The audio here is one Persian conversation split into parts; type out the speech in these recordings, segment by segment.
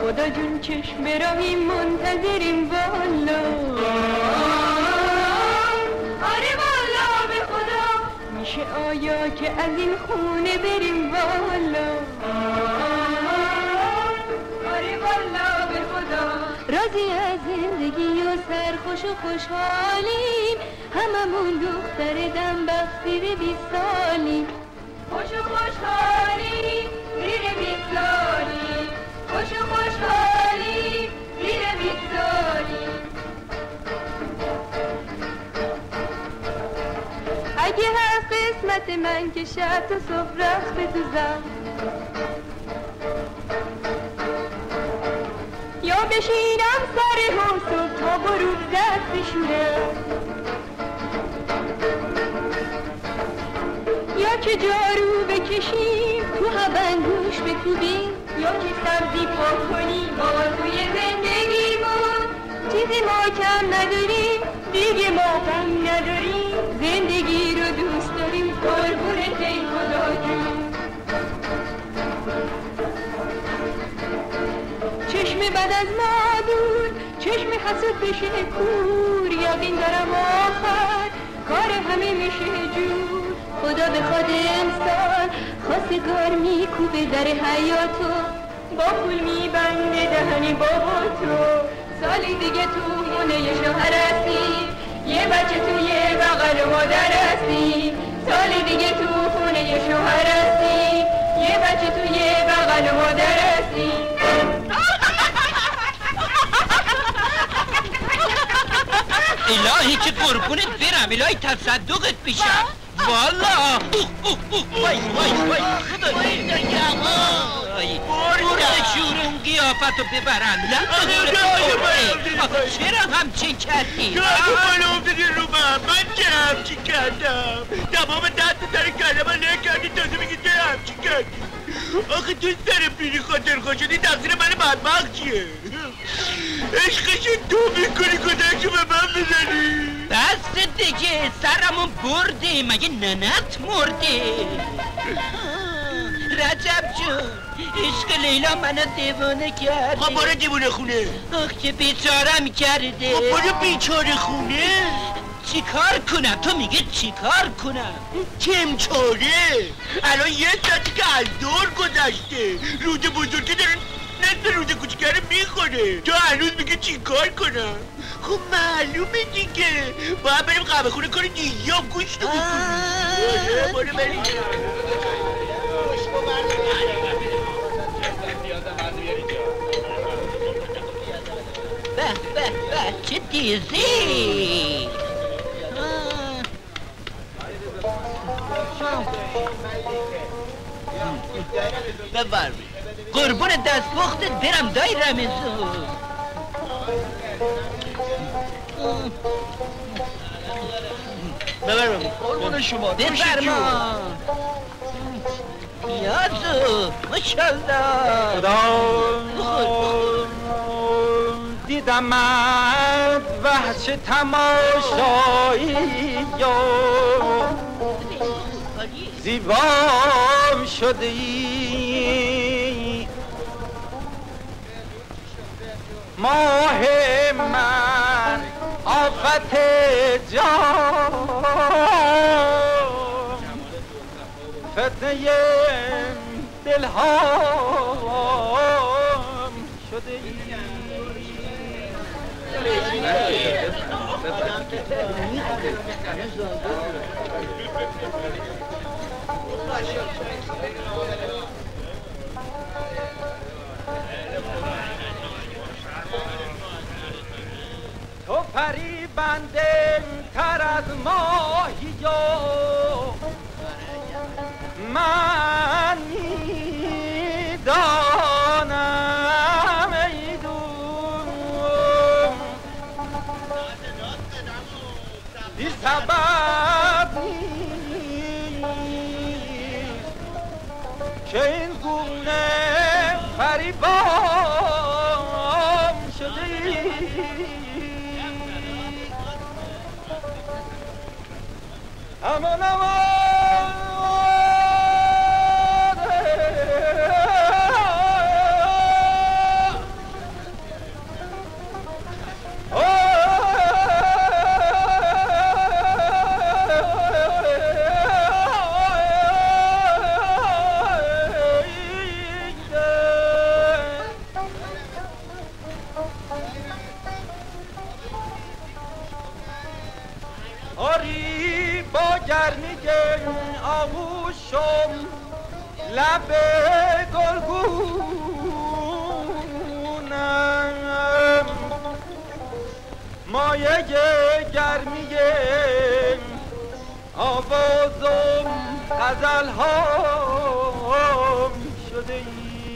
خدا جون چشم براهیم منتظریم والا. آره والا به خدا میشه آیا که از این خونه بریم والا. آره والا به خدا راضی از زندگی و سرخوش و خوشحالیم، هممون دختر دم بختی به 20 سالیم. خوش و خوشحالیم زیر 20 سالیم، خوش و خوشحالیم زیر 20 سالیم. اگه هست قسمت من که شب تا صبح رخت بتوزم، یا بشینم سر حوصب تا غروب دست بشورم، یا که جارو بکشیم تو هبنگوش بکوبیم، یا که سبزی پاک کنیم ما توی زندگیمون. چیزی ما کم نداریم دیگه ما غم نداریم، زندگی رو دوست داریم قربونت ای خدا جون. چشم بد از ما دور، چشم حسود بشه کور، یقین دارم آخر کار همه میشه جور. خدا به خود انسان خواستگار میکوبه در حیاتو، با پول میبنده دهنی بابا تو. سالی دیگه تو خونه یه شوهر هستی، یه بچه تو یه بغل مادر هستی. سالی دیگه تو خونه یه شوهر هستی، یه بچه تو یه بغل مادر هستی. الهی که قربونت برم، الهی تصدقت بشم والا. وای وای وای خدا برده شور اون قیافتو ببرن. چرا همچین کردی؟ بالا افتادی رو من چه همچین کردم؟ تمام دست سر کلمه نکردی تازه میگی چه همچین کردی؟ آخه تو سر پیری خاطر خواه شدی تقصیر من بدبخت چیه؟ عشقش تو میکنی کداشو به من بزنی؟ بس دیگه سرمون برده، مگه ننت مرده؟ رجب جون عشق لیلا منو دیوانه کرده. خب برو دیوانه خونه. آخ که بیچارم کرده. خب برو بیچاره خونه. چی کار کنم؟ تو میگه چی کار کنم؟ چمچاره الان یه ساعتی که از دور گذشته، روز بزرگه دارن نصف روز کوچیکه رو میخوره، تو هنوز میگه چی کار کنم؟ خب معلومه دیگه باید بریم قهوه خونه کار دیگه هم گوشت رو بکنیم. برو بریم. به به به چه دیزی. ببرمی قربون دست بختت برم دای رمزون. ببرمی قربون شما ببرما پیازو ماشالله. دیدم از وحش تماشایی زیبام شده ای ماه من آفت جان فتنه دلهام شده ای. تو پری بنده تر از ماهی من میدانم ای دوست بی سبب نیست که این گونه فریبان شده ای. امان امان لب گلگونم مایه گرمی آوازم غزل ها شده ای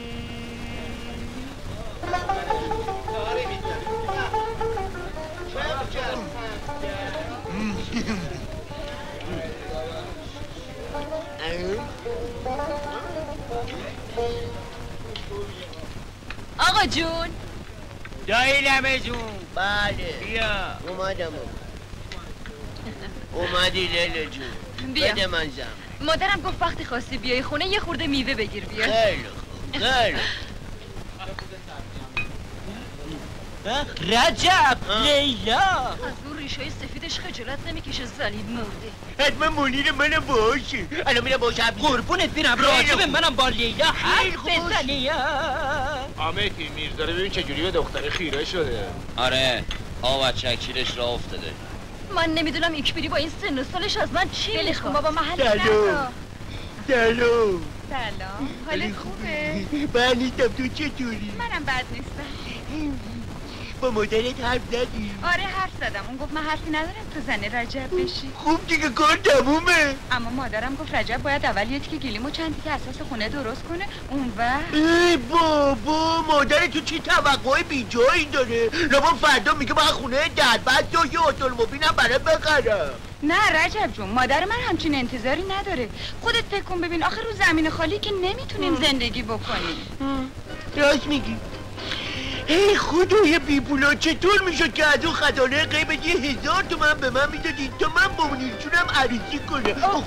آقا جون دایی لمه جون. بله بیا اومدم اومدی لیلا جون. بیا. بده من زم. مادرم گفت وقتی خواستی بیای خونه یه خورده میوه بگیر بیا. خیلی خوب خیلی رجب لیلا از اون ریشای سفیدش خجالت نمیکشه زلیل مرده. حتما منیر منم باشه. الان میرم باشه قربونت بیرم راجب منم با لیلا حرف بزنی. آمدی میرزا رو ببین چجوری به دختر خیره شده. آره آب چکیرش را افتاده. من نمیدونم ایکبری با این سن و سالش از من چی میخواد. بابا محل سلام سلام سلام حالت خوبه؟ من نیستم تو چطوری؟ منم بد نیستم. با مادرت حرف زدی؟ آره حرف زدم. اون گفت من حرفی ندارم تو زن رجب بشی. خوب دیگه کار تمومه. اما مادرم گفت رجب باید اول یه تیکه گلیم و چند تیکه اساس خونه درست کنه اون وقت. ای بابا مادر تو چی توقع بی جایی داره؟ لابا فردا میگه باید خونه در بعد تو یه اتومبیلم برای بخرم. نه رجب جون مادر من همچین انتظاری نداره. خودت فکر کن ببین آخه رو زمین خالی که نمیتونیم زندگی بکنیم. راست میگی. ای خدای بی پولا چطور میشد که از اون خزانه غیبت 1000 تومن به من میدادی تا من با منیرچونم عروسی کنم.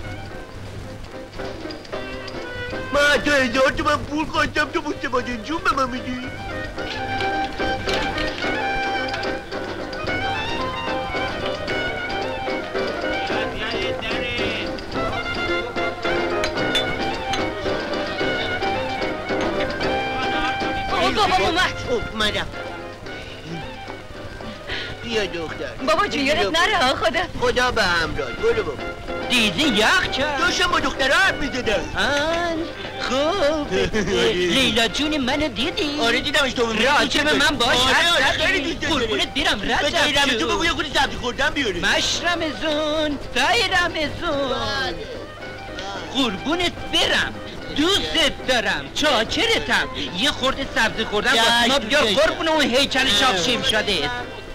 من حتی 1000 تومن پول خواستم تو مستفاده جون به من میدی؟ بابا اومد. اومدم. بیا دختر. بابا جون یادت نره خدا به همراه. برو بابا. دیدی یخ کرد. داشتم با دخترها حرف میزدم. خوب لیلا جون منو دیدی؟ آره دیدمش تو راجب من باش حرف خیلی زدی. قربونت بیرم رجب رجب تو بگو یه خودی سبزی خوردن بیاره. مشرم زون تایرم زون قربونت برم دوست دارم چاکرتم. یه خورده سبزی خوردن واسه ما بیا قربون اون هیکل شاخشیم شده.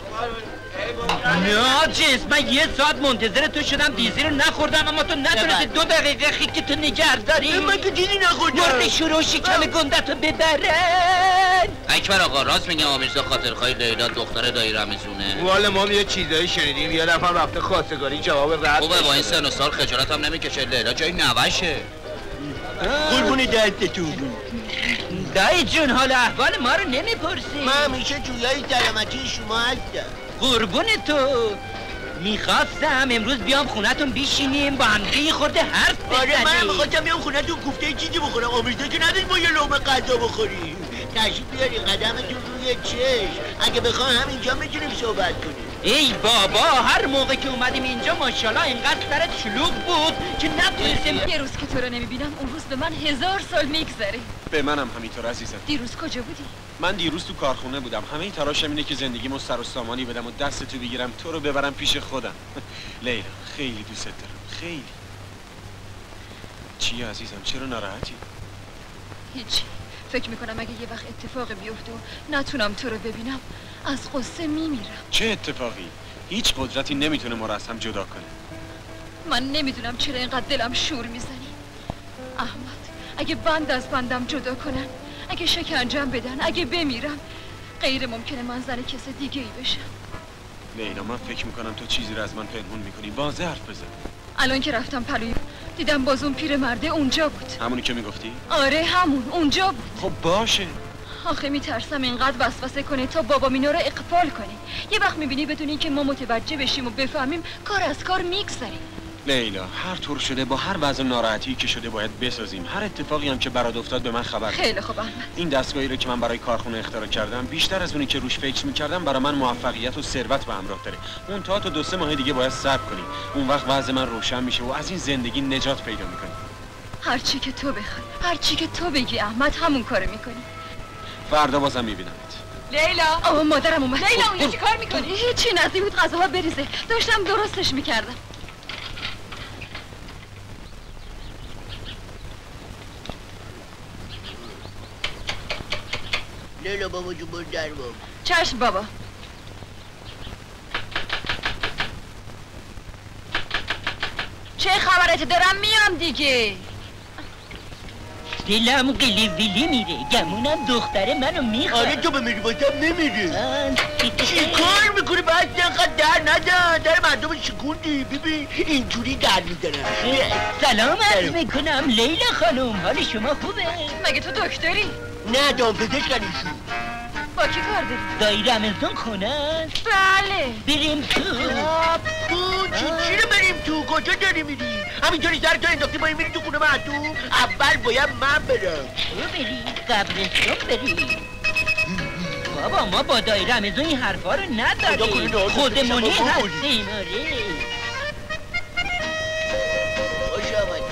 ناجس من یه ساعت منتظر تو شدم دیزی رو نخوردم اما تو ندونستی 2 دقیقه خیلی تو نگه داری. من که دیدی نخوردم. مرد شروع شکم گندتو ببرن. اکبر آقا راست میگم آمیرزا خاطرخواه لیلا دختر دایی رمزونه. والا ما یه چیزایی شنیدیم یه نفر رفته خواستگاری جواب رد خوبه با این سن و سال خجالت هم نمیکشه. لیلا جای نوشه. قربون دستتون. دایی جون حال احوال ما رو نمیپرسی؟ من همیشه جویای سلامتی شما هستم. قربون تو میخواستم امروز بیام خونتون بیشینیم با هم یه خورده حرف بزنیم. آره من میخواستم بیام خونتون کوفته چیزی بخورم. آمیزا که نداریم ما یه لقمه غذا بخوریم. تشریف بیاری قدمتون روی چشم. اگه بخوام همینجا میتونیم صحبت کنیم. ای بابا هر موقع که اومدیم اینجا ماشاءالله اینقدر سرت شلوغ بود که نتونستیم. یه روز که تو رو نمیبینم اون روز به من 1000 سال میگذره. به منم همینطور عزیزم. دیروز کجا بودی؟ من دیروز تو کارخونه بودم. همه تلاشم اینه که زندگیمو سر و سامانی بدم و دستتو بگیرم تو رو ببرم پیش خودم. لیلا خیلی دوست دارم خیلی. چیه عزیزم چرا ناراحتی؟ هیچی. فکر میکنم اگه یه وقت اتفاقی بیفته و نتونم تو رو ببینم از قصه میمیرم. چه اتفاقی؟ هیچ قدرتی نمیتونه ما رو از هم جدا کنه. من نمیدونم چرا اینقدر دلم شور میزنی. احمد اگه بند از بندم جدا کنن، اگه شکنجم بدن، اگه بمیرم، غیر ممکنه من زن کس دیگه ای بشم. لیلا من فکر میکنم تو چیزی رو از من پنهون میکنی. واضح حرف بزن. الان که رفتم پلوی دیدم باز اون پیرمرده اونجا بود. همونی که میگفتی؟ آره همون اونجا بود. خب باشه. آخه میترسم اینقدر وسوسه کنه تا بابا مینا رو اقفال کنه. یه وقت میبینی بدونی که ما متوجه بشیم و بفهمیم کار از کار میگذریم. لیلا هر طور شده با هر وضع ناراحتی که شده باید بسازیم. هر اتفاقی هم که برات افتاد به من خبر بده. خیلی خوب احمد. این دستگاهی رو که من برای کارخونه اختراع کردم بیشتر از اونی که روش فکر می‌کردم برای من موفقیت و ثروت به همراه داره. اون تا 2-3 ماه دیگه باید صبر کنی. اون وقت وضع من روشن میشه و از این زندگی نجات پیدا می‌کنی. هرچی که تو بخوای، هرچی که تو بگی احمد همون کارو میکنی. فردا بازم میبینمت. لیلا. آه مادرم اومد. لیلا اونجا چی کار میکنی؟ هیچی، نزدیک بود غذاها بریزه، داشتم درستش میکردم. لیلا بابا جو برو در بابا. چشم بابا. چه خبرت؟ دارم میام دیگه. دلم قلی ویلی میره، گمونم دختر منو میخواد. آره تو بمیری بازم نمیره. چی کار میکنی؟ باید اینقدر در ندن، در مردم شکوندی. ببین اینجوری در میدارن. سلام عرض میکنم لیلا خانم، حال شما خوبه؟ مگه تو دکتری؟ نه دامپزشکن ایشون. با کی کار داری؟ دایی رمضان خونه است؟ بله. بریم تو. چی رو بریم تو؟ کجا داری میری؟ همینطوری سر تو انداختی باید میری تو خونه معدوم؟ اول باید من برم. تو بری؟ قبرستون بری؟ بابا ما با دایی رمضان این حرفا رو نداریم، خودمونی هستیم. آره خوش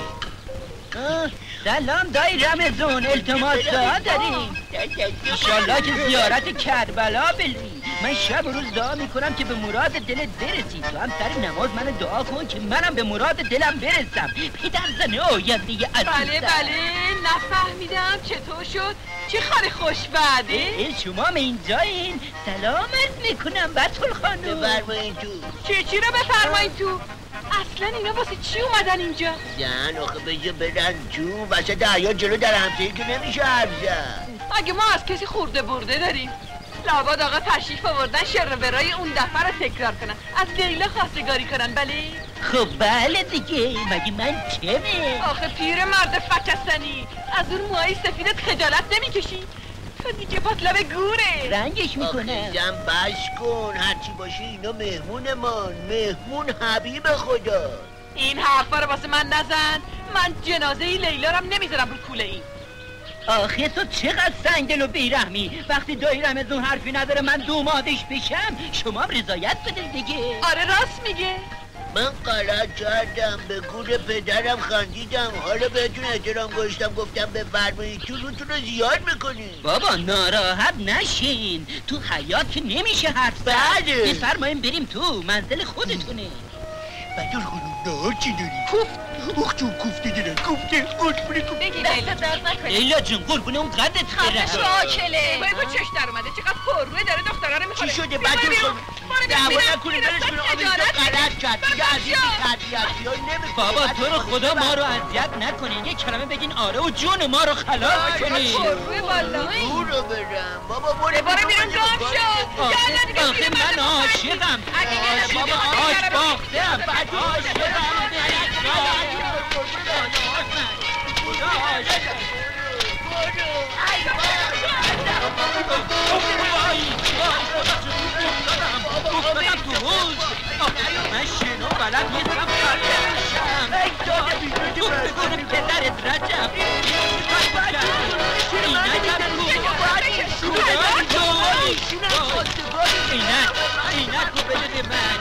آمدی. سلام دایی رمضان، التماس داریم. انشالله که زیارت کربلا بری. من شب و روز دعا میکنم که به مراد دلت برسی. تو هم سر نماز منو دعا کن که منم به مراد دلم برسم. پدر زن آینده عزیزم. بله نفهمیدم چطور شد؟ چه خانه خوشبخته؟ شما هم اینجایین؟ سلام عرض میکنم بطل خانم. بفرمایین تو. چی رو بفرمایین تو؟ اصلا اینا واسه چی اومدن اینجا؟ زن آخه بجا برن تو وسط حیاط جلو در همسایه که نمیشه حرف زد. اگه ما از کسی خورده برده داریم لابد آقا تشریف آوردن شر برای اون دفعه رو تکرار کنن، از لیلا خواستگاری کنن. بله خب بله دیگه، مگه من چمه؟ آخه پیر مرد فکستنی، از اون موهای سفیدت خجالت نمیکشی؟ تو دیگه پاتلب گوره رنگش میکنم. آخه زن بش کن، هرچی باشه اینا مهمونمان، مهمون حبیب خدا. این حرفا رو واسه من نزن، من جنازه لیلا رم نمیذارم رو کوله این. آخه تو چقدر سنگدل و بیرحمی، وقتی دایی رمضان حرفی نداره من دومادش بشم، شما هم رضایت بده دیگه. آره راست میگه. من غلط کردم، به گور پدرم خندیدم، حالا بهتون احترام گذاشتم گفتم بفرمایید تو روتون رو زیاد میکنین. بابا ناراحت نشین، تو حیات که نمیشه حرف زد. بله بفرماییم بریم تو، منزل خودتونه. بدر خانم نهار چی داری؟ کوفت. اخ جون کوفته دارن، کوفته قربونه کوفته. بگی لیلا درد نکنی. لیلا جون قربونه اون قدت برم. شاکله بای با چش در اومده، چقدر پروه داره دخترا رو میخوره. چی شده بدر خانم؟ دعوا نکنید برش کنه، آمیزا غلط کرد دیگه از این تربیتی نمیکنه. بابا تو رو خدا ما رو اذیت نکنین، یه کلمه بگین آره و جون ما رو خلاص کنین. پروه بالایی دور رو برم بابا برو بیرون گم شد. آخه من عاشقم. بابا آش باختم. من شنو بلد نیستم فرشم. تو بگونه پدرت رجب اینک رو بده به من.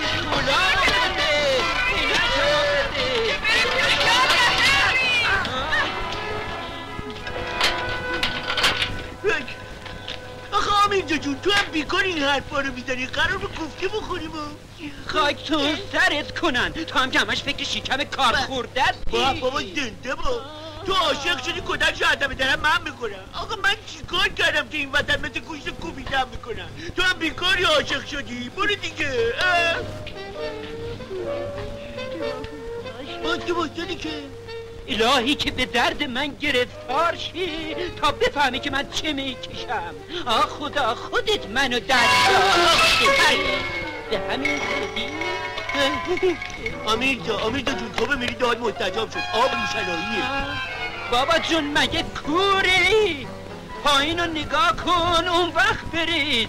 آخه آمیرزا جون تو هم بیکار این حرفا رو میزنی، قرار رو کوفته بخوریم. خاک تو سرت کنن، تو هم که همش فکر شکم کار خورده بابا زنده با تو عاشق شدی کدک شو عدم درم من میکنم. آقا من چیکار کردم که این وطن مثل گوشت کوبیدم میکنم؟ تو هم بیکاری عاشق شدی، برو دیگه. باز که باشدی که الهی که به درد من گرفتار شی تا بفهمی که من چه میکشم. آه خدا خودت منو درد به همین زودی. آمیرزا جون تو میری داد مستجاب شد، آب روشناییه. بابا جون مگه کوری؟ پایین رو نگاه کن اون وقت برید.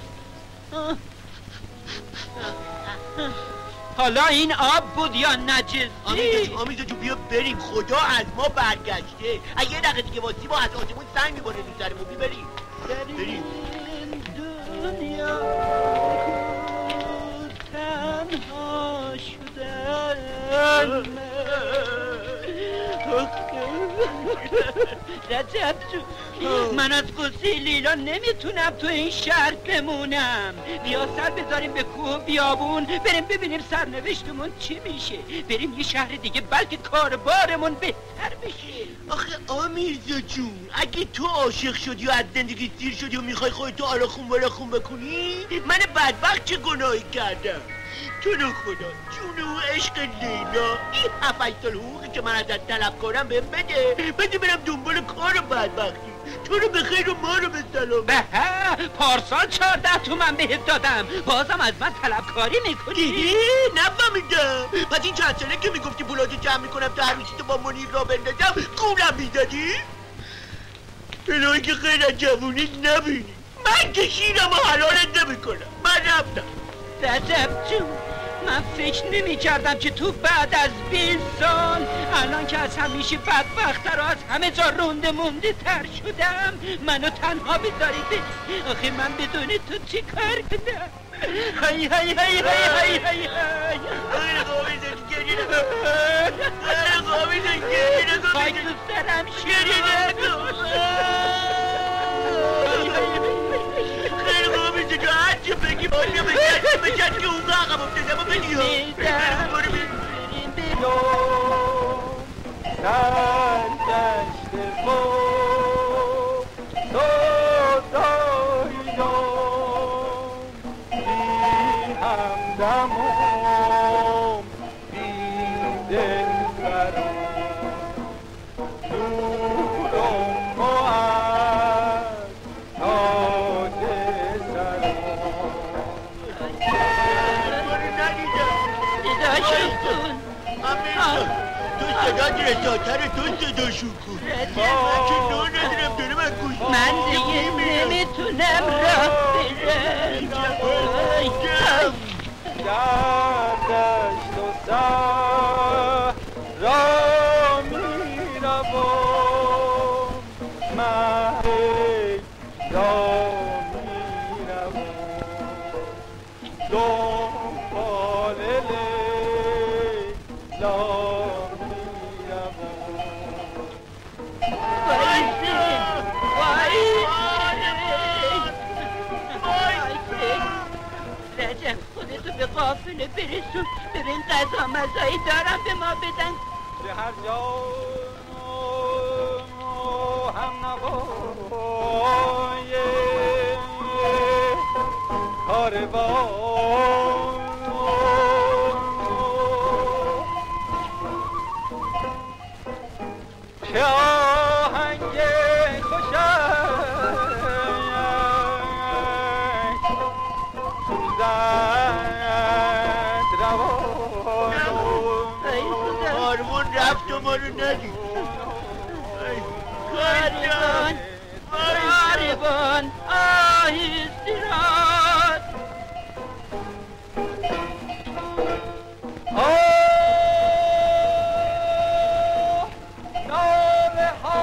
حالا این آب بود یا نجسی؟ آمیزا جون بیا بریم، خدا از ما برگشته. اگه یه دقیقه دیگه واسی ما از آسمون سنگ میباره رو سرمون. بریم بریم. دنیا تنها شدن رجب جون من از قصه لیلا نمیتونم تو این شهر بمونم. بیا سر بذاریم به کوه و بیابون، بریم ببینیم سرنوشتمون چی میشه. بریم یه شهر دیگه بلکه کاربارمون بهتر بشه. آخه آمیرزا جون، اگه تو عاشق شدی و از زندگی سیر شدی و میخوای خودتو آلاخون بالاخون بکنی، من بدبخت چه گناهی کردم؟ تو رو خدا جون و عشق لیلا، این 7 سال حقوقی که من ازت طلب کنم بهم بده برم دنبال کار بدبختی. تو رو به خیر و ما رو به سلام. به پارسال 14 تومن بهت دادم، بازم از من طلبکاری میکنی؟ نفهمیدم. پس این چند ساله که میگفتی پولاتو جمع میکنم تا هر تو با منیر را بندازم گولم میدادی؟ الهی که خیلی از جوونیت نبینی. من که شیرم و حلالت نمیکنم. من رفتم. رجب جون من فکر نمی کردم که تو بعد از 20 سال الان که از همیشه بدبخت‌تر و از همه جا رونده مونده تر شدم منو تنها بذاری بری. آخه من بدون تو چی کار کنم؟ های های های های های های خیلی خوابیدن گریه نکن. خیلی خوابیدن گریه نکن. خاک تو سرم گریه نکن. خیلی خوابیدن تو هرچی بگی باید بشد که اون عقب افتادم و بدی ها. بریم سرگشت با سوداییان بی همدمم بی دلبرم نورم و از تاج سرم. تو صدا رساتر تو صدا شکن. من که نو ندارم داره من گوش من دیگه نمیتونم راه برم. در دشت و صحرا میروم من را میروم دنبال لیلا رجب خودتو به قافله برسون، ببین غذا مزایی دارم به ما بدن که هر جا هم نوای کاروان که آهنگ خوشش سوزد روان. آرمون رفت و ما رو ندید. کاروان آهسته راد ناله ها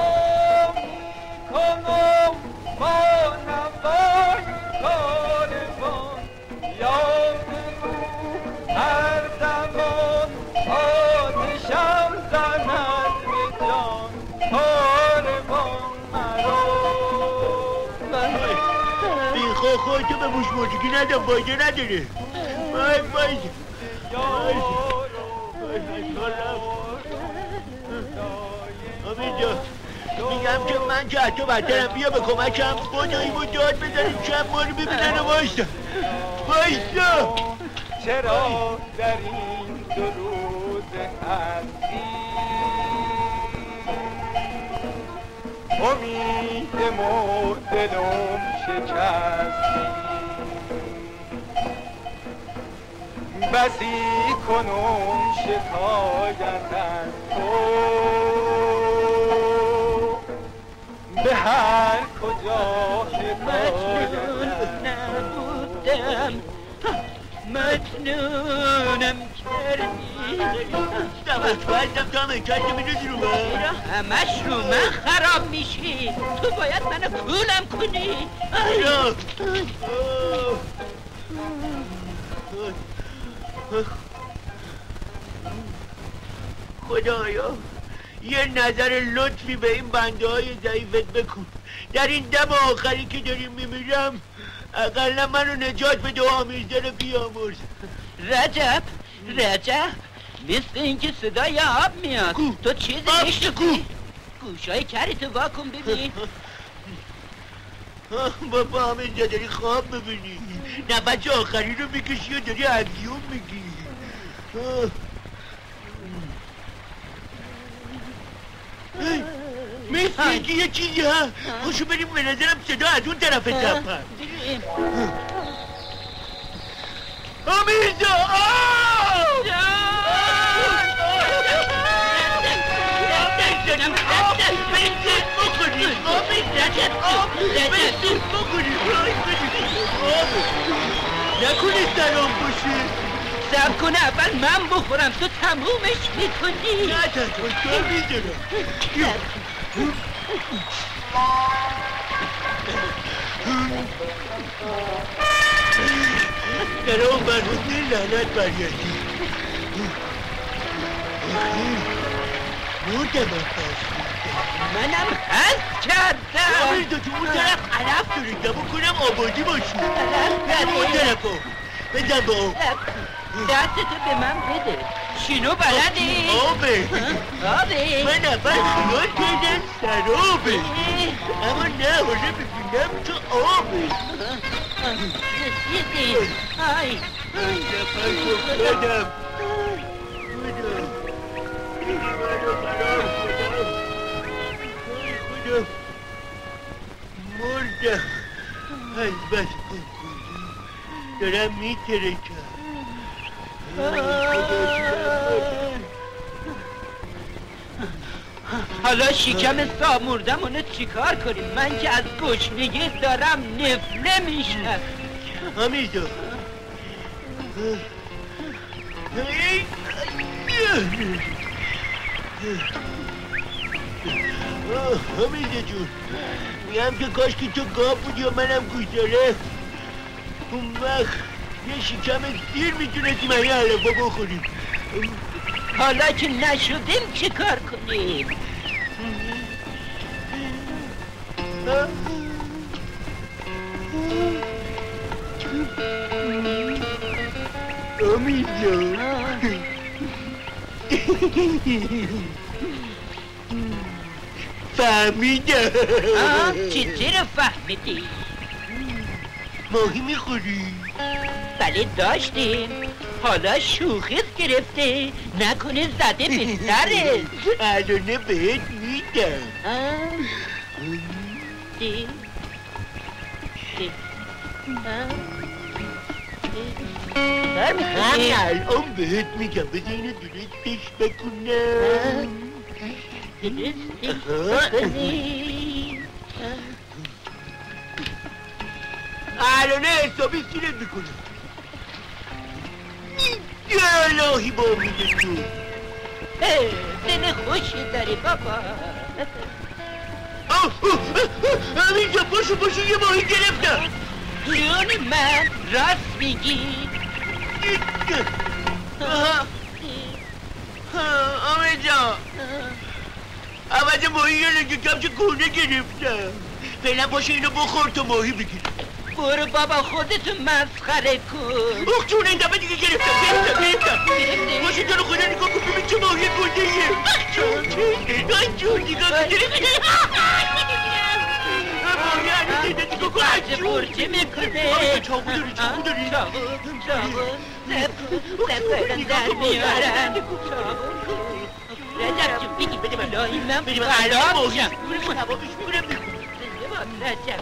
میکنم با نوای کاروان یاد رو هر زمان آتشم زند به جان کاروان مرا. بیخوا خودتو به موش موسیقی ندم، فایده نداره. وای آمینجا میگم که من که حتی بدترم. بیا به کمکم خداییمو داد بزنیم شب ما رو ببینن و وایستا. چرا در این 2 روز هستی امید دلم شکستی بسی کنم شکایت از تو به هر کجا شکایت نبودم مجنونم کردی دوستوزم تا مکرد میدازی رو من همش رو من خراب میشی. تو باید منو کولم کنی. خدایا یه نظر لطفی به این بنده های ضعیفت بکن. در این دم آخری که داریم میمیرم اقلا منو نجات بده و آمیزده رو بیامرز. رجب مثل اینکه صدای آب میاد. تو چیزی میشنفی؟ گوشای کری تو واکن ببین. بابا آمیزده داری خواب ببینی، نفس آخری رو میکشی و داری هزیون میگی. مثل اینکه یه چیزی ها خوشو بریم به نظرم صدا از اون طرف تپه. آمیزا آب! نکنه سلام باشه. سب کن اول من بخورم تو تمومش میکنی. نه تطور تو میدونم. در اون برمونده لعنت برگردی. نوردم منم حس کردم. آمیر تو اون طرف علف داری دمو کنم آبادی باشی. نه اون طرف ها بزن با آب. دستتو به من بده. شینو بلدی؟ آبه من اول خیال کردم سرابه، اما نه حالا ببینم تو آبه. رسیدی. آی نفس افتادم. خدا منو قرار خودم. خدا مردم. از بس دارم میترکم. حالا شکم ساموردمونو چیکار کنیم؟ من که از گشنگی دارم نفله میشم. حمیدو حمیده جون میگم که کاش که تو گاب بودی و منم گوشداره، اون وقت یه شکم سیر میتونستیم این علفا بخوریم. حالا که نشدیم چه کار کنیم؟ امید جان فهمیدم. چیزی رو فهمیدی؟ ماهی میخوری؟ بله داشتیم. حالا شوخیت گرفته نکنه زده به سرت. الانه بهت میدم. الان بهت میگم بذار اینو درستش بکنم. الانه حسابی سیرت میکنم. الهی با امیده تو دل خوشی داری بابا. امینجا پاشو یه ماهی گرفتم. جون من راست میگی؟ امینجا عوض ماهی یه لگه کمچه کونه گرفتم. فعلا پاشو اینو بخور تا ماهی بگیر. برو بابا خودتو مسخره کن. اوه جون این دفعه دیگه گرفتم. باشو تو رو خدا نگاه کن ببین چه ماهی گنده‌ایه. جون نگاه کن. ماهی هنوز دیده نگاه کن. بچه برچه میکنه. چاقو داری؟ چاقو سفرم در میارم. رجب جون بگی بده من لایی من خراب شم. رجب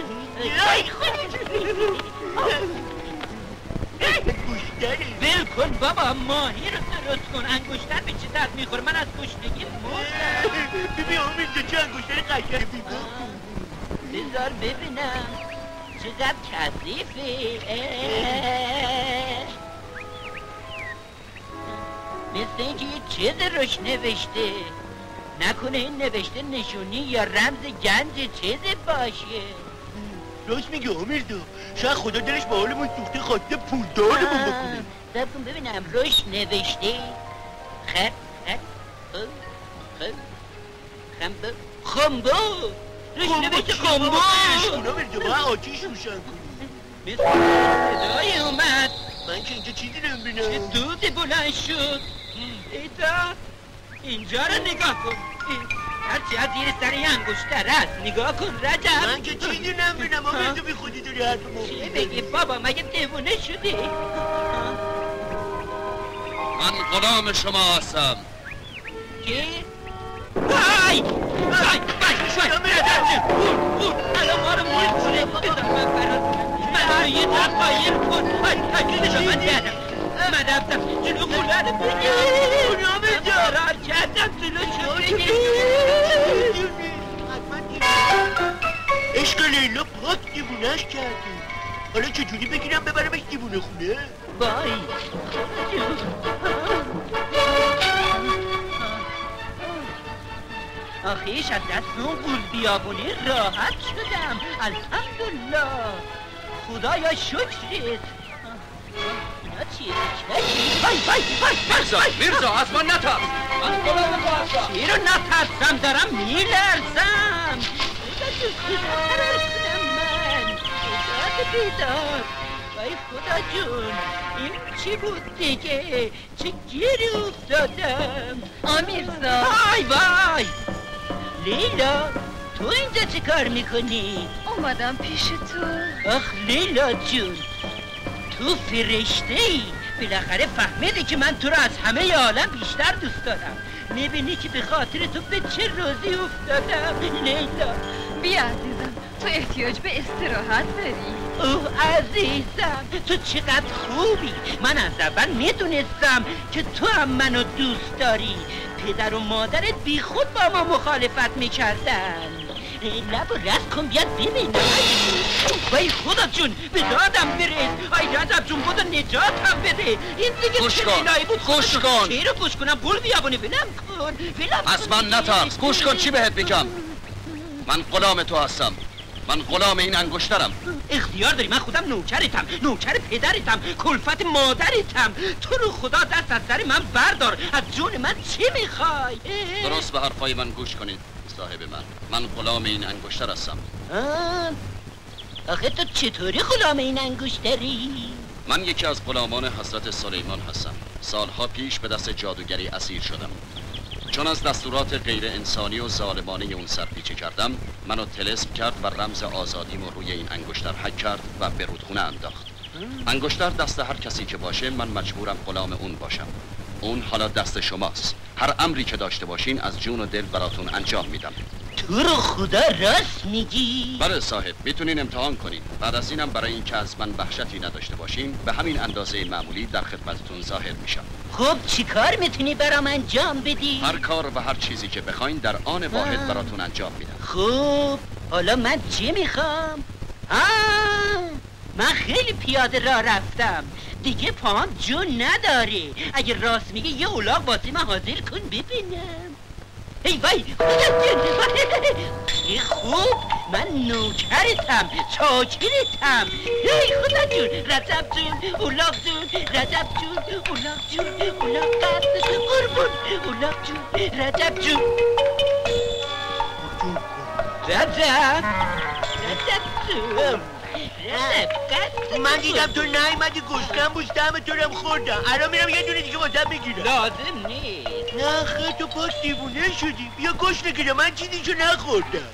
ول کن بابا ماهی رو درست کن. انگشتر به چه درد میخوره؟ من از گشنگی مردم. ببین امید چه انگشتر قشنگی. بذار ببینم چقدر کثیفه. مثل اینکه یه چیز روش نوشته. نکنه این نوشته نشونی یا رمز گنج چیزی باشه. راست میگه امیردو، شاید خدا دلش با حالمون سوخته خواسته پولدارمون بکنه. سب کن ببینم روش نوشته خنبو روش نوشته خنبو اونا برده باید آتیش روشن کنی مثل صدای اومد من که اینجا چیزی نمیبینم چه دودی بلند شد ایتا اینجا رو نگاه کن هرچی از زیر سر این انگشتر است نگاه کن رجب من که چیزی نمیبینم آمین تو بی خودی داری حرف چی بگی بابا مگه دیوونه شدی؟ من غلام شما هستم چی؟ وای الان ما رو مول کنه بذار من فرار من رو یه تقایر کن من دادم من رفتم جلو خونه رو بگیر فرار کردم جلو شو بگیر عشق لیلا پاک دیوونهش کردی حالا چجوری بگیرم ببرمش دیوونه خونه؟ وای آخیش از دست اون گول بیابونی راحت شدم الحمدلله خدایا شکرت اینا چیه؟ میرزا از من نترس من غلام تو هستم چی رو نترسم دارم میلرزم فرار کنم من اجازه بیدار وای خدا جون این چی بود دیگه چه گیری افتادم آمیرزا وای لیلا تو اینجا چه کار میکنی؟ اومدم پیش تو آخ لیلا جون تو فرشته ای بالاخره فهمیدی که من تو رو از همه عالم بیشتر دوست دارم میبینی که به خاطر تو به چه روزی افتادم لیلا بیا عزیزم تو احتیاج به استراحت داری اوه عزیزم تو چقدر خوبی من از اول میدونستم که تو هم منو دوست داری پدر و مادرت بی خود با ما مخالفت میکردن لب و رست کن بیاد ببینم وای خدا جون به دادم برس آی رجب جون بودو نجاتم بده این دیگه چه لیلایی بود گوش کن چی رو گوش کنم گل بیابونی ولم کن از من نترس گوش کن چی بهت میگم من غلام تو هستم من غلام این انگشترم اختیار داری من خودم نوکرتم نوکر پدرتم کلفت مادرتم تو رو خدا دست از سر من بردار از جون من چی میخوای؟ درست به حرفای من گوش کنید صاحب من غلام این انگشتر هستم آخه تو چطوری غلام این انگشتری؟ من یکی از غلامان حضرت سلیمان هستم سالها پیش به دست جادوگری اسیر شدم چون از دستورات غیر انسانی و ظالمانه اون سرپیچی کردم منو طلسم کرد و رمز آزادیمو روی این انگشتر حک کرد و به رودخونه انداخت انگشتر دست هر کسی که باشه من مجبورم غلام اون باشم اون حالا دست شماست هر امری که داشته باشین از جون و دل براتون انجام میدم تو رو خدا راست میگی؟ بله صاحب میتونین امتحان کنین بعد از اینم برای اینکه از من وحشتی نداشته باشین به همین اندازه معمولی در خدمتتون ظاهر میشم خب چی کار میتونی برام انجام بدی؟ هر کار و هر چیزی که بخواین در آن واحد براتون انجام میدم خب حالا من چی میخوام؟ من خیلی پیاده راه رفتم دیگه پام جون نداره اگه راست میگه یه اولاغ واسه من حاضر کن ببینم ای وای خیلی خوب من نوکرتم چاکرتم ای خدا جون رجب جون اولاغ جون رجب جون اولاغ جون اولاغ قصد قربون اولاغ جون رجب جون رجب جون من دیدم تو نیومدی گشتم بوشتم تو رم خوردم الان میرم یه دونه دیگه واسه بگیرم لازم نیست نه خیلی تو پاک دیوونه شدی بیا گوش نگیرم من چیزیشو نخوردم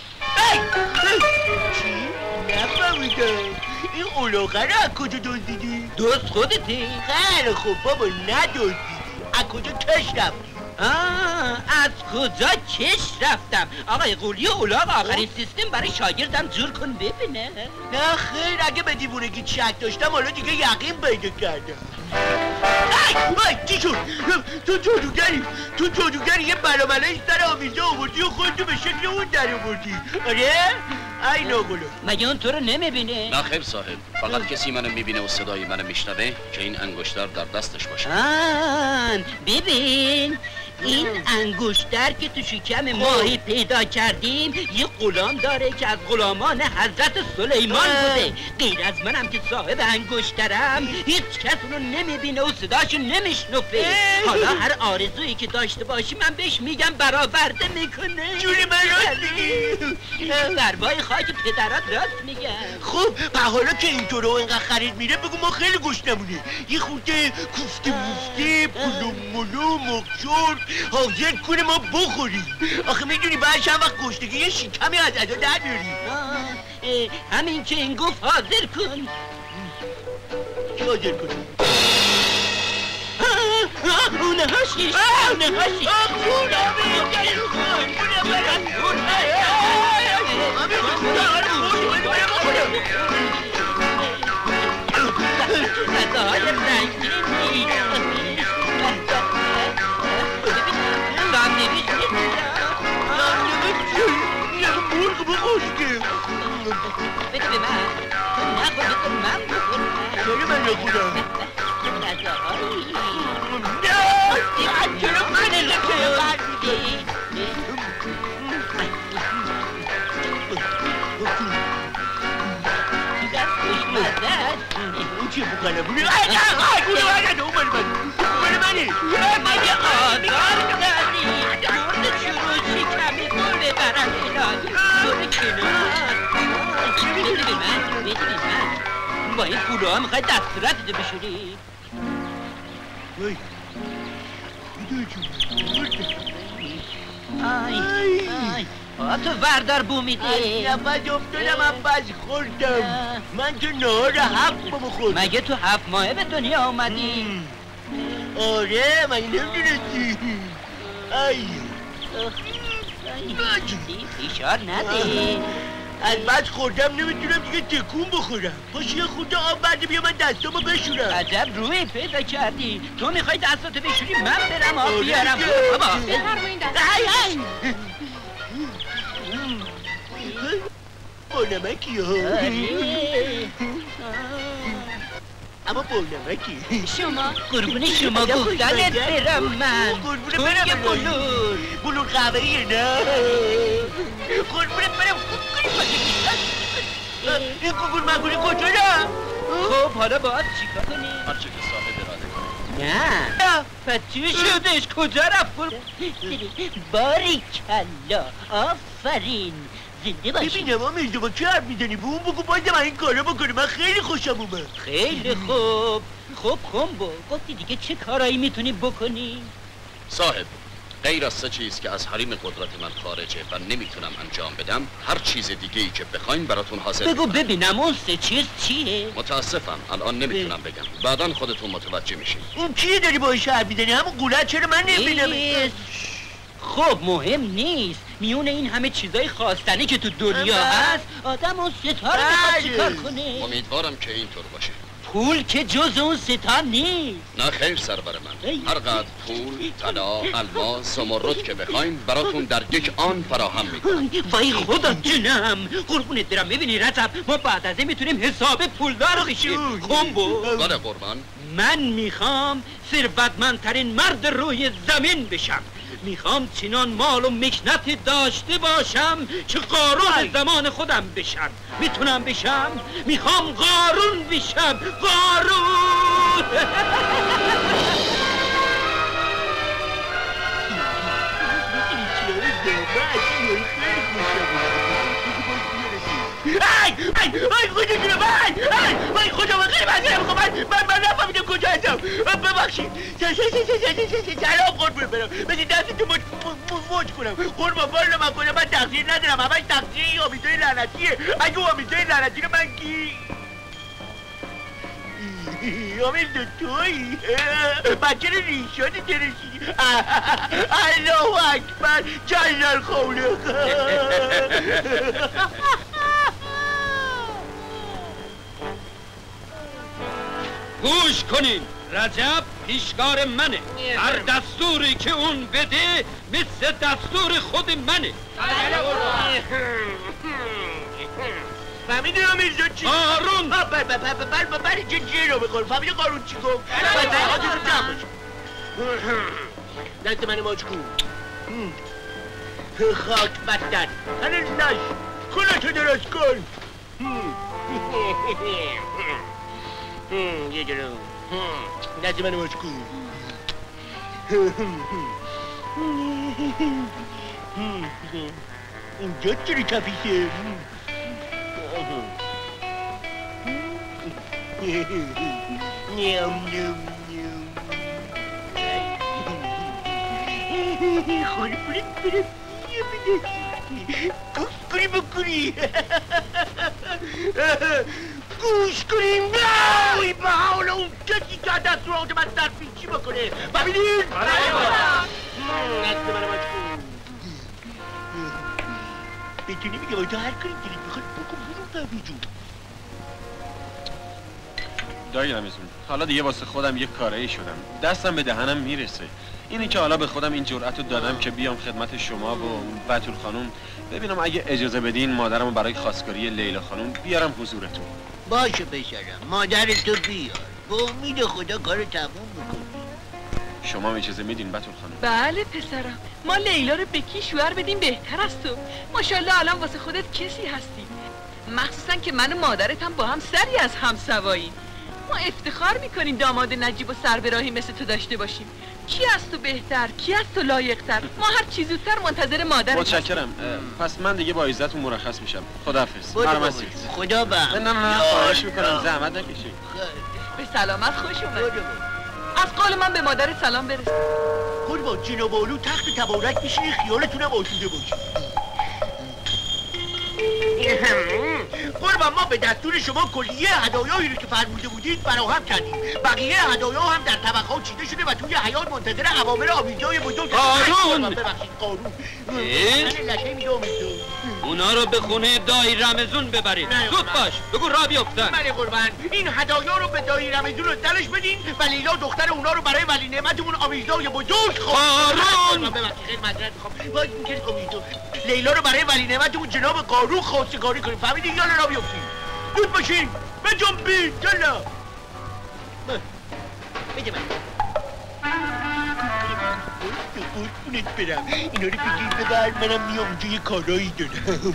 چی؟ نفهمیدم این اولاغه رو از کجا دزدیدی؟ دوست خودتی؟ خیلی خوب بابا ندزدیدی از کجا کش رفتی؟ از کجا کش رفتم آقای قولی اولاغ آخرین سیستم برای شاگردم جور کن ببینه نه خیر اگه به دیوونگی شک داشتم حالا دیگه یقین پیدا کردم ای چی شد تو جادوگری یه بلاملای سر آمیزه آوردی و خودتو به شکل اون در آوردی آره؟ ای ناگلو مگه اون تو رو نمیبینه؟ نه خیر صاحب فقط کسی منو میبینه و صدای منو میشنوه که این انگشتر در دستش باشه ببین این انگشتر که تو شکم ماهی پیدا کردیم یه غلام داره که از غلامان حضرت سلیمان بوده. غیر از منم که صاحب انگشترم هیچ کس اونو نمیبینه و صداشو نمیشنفه. حالا هر آرزویی که داشته باشی من بهش میگم برآورده میکنه. جوری من راست میگی؟ بربای خاک پدرات راست میگم. خب حالا که اینطور اینقدر خرید میره بگو ما خیلی گشنمونه. یه خورده کوفته موفته پلو ملو مخشور حاضر کنه ما بخوریم. آخه میدونی باید چند وقت گشتگی یه شکمی از ادا در بیاریم. همین که این گفت حاضر کن. چی حاضر کنیم؟ اونه هاشیش اونه هاشیش غذاهای رنگینی ساندویچ مرغ بخوشگه بده به من نخور بکن من بخورم چرا من نخورم؟ غذاهایی چرا من اون چیه بکنمونه؟ مگه آزار دادی مرد چروشی کمی گل ببرم برو کنار بده به من بده به من با این پولو ها میخوای دستورتت بشوری وای آی تو وردار بو میده نفس افتادم هم بس خوردم. من تو نهار 7 بخورم. مگه تو 7 ماهه به دنیا آمدی؟ آره من نمیدونستی. ای فشار نده. از بس خوردم نمیتونم دیگه تکون بخورم. پاش یه خورده آب برده بیا من دستامو بشورم. عجب روی پیدا کردی. تو میخوای دستاتو بشوری من برم آب بیارم. بابا بفرمایین دست. با نمکی ها. اما با نمکی. شما قربون شما گفتنت برم من. قربون برم بلور قهوه‌ایه نه. قربون برم. این گوگل مگولی کجا نه؟ خب حالا باید چیکار کنی؟ هرچه که صاحب اراده کنه. نه پس چی شدش؟ کجا رفت؟ باریکلا آفرین زنده باشی. ببینم آمیزده با چه حرف میزنی؟ به اون بگو بازم این کارا بکنه. من خیلی خوشم اومد. خیلی خوب. خب کمبو گفتی دیگه چه کارایی میتونی بکنی؟ صاحب غیر از 3 چیز که از حریم قدرت من خارجه و نمیتونم انجام بدم هر چیز دیگه ای که بخواین براتون حاضر بگو میکنم. ببینم اون 3 چیز چیه؟ متاسفم الان نمیتونم بگم. بعداً خودتون متوجه میشین. اون کیه داری باهاش حرف میزنی؟ همون قولت چرا من نمیبینم؟ خب مهم نیست. میونه این همه چیزای خواستنی که تو دنیا هست آدم اون ستاره میخواد چیکار کنه؟ امیدوارم که اینطور باشه. پول که جز اون ستا نیست. نه خیر سرور من. هر قدر پول، طلا، الماس، زمرد که بخواین براتون در یک آن فراهم میکنم. وای خدا جونم قربونت برم. میبینی رجب ما بعد از این میتونیم حساب پولدار بشیم. کمبو بله قربان. من میخوام ثروتمندترین مرد روی زمین بشم. میخوام چنان مال و مکنتی داشته باشم که قارون زمان خودم بشم. میتونم بشم؟ میخوام قارون بشم. قارون ای خدا جونم ای خدا من خیلی مذارم. من نفهمیدم کجا هستم. ببخشید. سلام قربون برم. بدید دستتو موج کنم. قربان والا من کنم. من تقصیر ندارم. همش تقصیر این آمیزای لعنتیه. اگه آمیزای لعنتی رو من کی؟ آمیز تویی؟ بچه رو ریشانی ترشیدی. الله اکبر جلال خالق. گوش کنین. رجب پیشکار منه. هر دستوری که اون بده مثل دستور خود منه. فهمیدی آمیزا چی؟ قارون بله چه جیرو بخور. فهمیدی قارون چی گفت؟ دست من ماچ کن. خاک بستن هنوز کلاتو درست کن. یه جلو دست من ماچ کن. اینجا چرا کفیشه؟ نیام نیام خانه پولت برم یه بده گوش بکنی گوش کنیم نوی به حال اون کسی که دستورات من سرپیچی بکنه ببینید نست منو مجبور بتونی میگه باید هر کاری دلت میخواد بکن برون قوی جون. دایی رمزون حالا دیگه واسه خودم یه کارایی شدم، دستم به دهنم میرسه. اینی که حالا به خودم این جرأت رو دادم که بیام خدمت شما و بتول خانم ببینم اگه اجازه بدین مادرمو برای خواستگاری لیلا خانم بیارم حضورتون. باشه پسرم مادرتو بیار، به امید خدا کارو تموم میکنی. شما اجازه میدین بتول خانم؟ بله پسرم، ما لیلا رو به کی شوهر بدیم بهتر از تو. ماشاءالله الان واسه خودت کسی هستی، مخصوصا که من و مادرت هم با هم سری از هم سواییم. ما افتخار میکنیم داماد نجیب و سربراهی مثل تو داشته باشیم. کی از تو بهتر، کی از تو لایق‌تر؟ ما هر چی زودتر منتظر مادرت. متشکرم. پس من دیگه با عزتون مرخص میشم. خداحافظ. خدا به. نه خواهش میکنم زحمت نکشید. به سلامت خوش اومد. از قول من به مادر سلام برس. قربان جناب آلو تخت تبارک میشینی خیالتونم آسوده باشه. قربان ما به دستور شما کلیه هدایایی رو که فرموده بودید فراهم کردیم. بقیه هدایا هم در طبقات چیده شده و توی حیاط منتظر اوامر آویزهای بزرگ. قارون ببخشید قارون. من لشه میگه آمیزون. اونا رو به خونه دایی رمزون ببرید. زود باش بگو را بیفتن. بله قربان این هدایا رو به دایی رمزون رو درش بدین و لیلا دختر اونا رو برای ولی نعمتمون آویزهای بزرگ قارون. ببخشید معذرت میخوام. باز میگید آمیزون. لیلا رو برای ولی نعمتمون جناب قارون خواستگاری کنیم. فهمیدین یا را بیفتین؟ زود باشین بجنبین جلا. بده من قربونت برم اینا رو بگیر ببر منم میام اونجا یه کارایی دارم.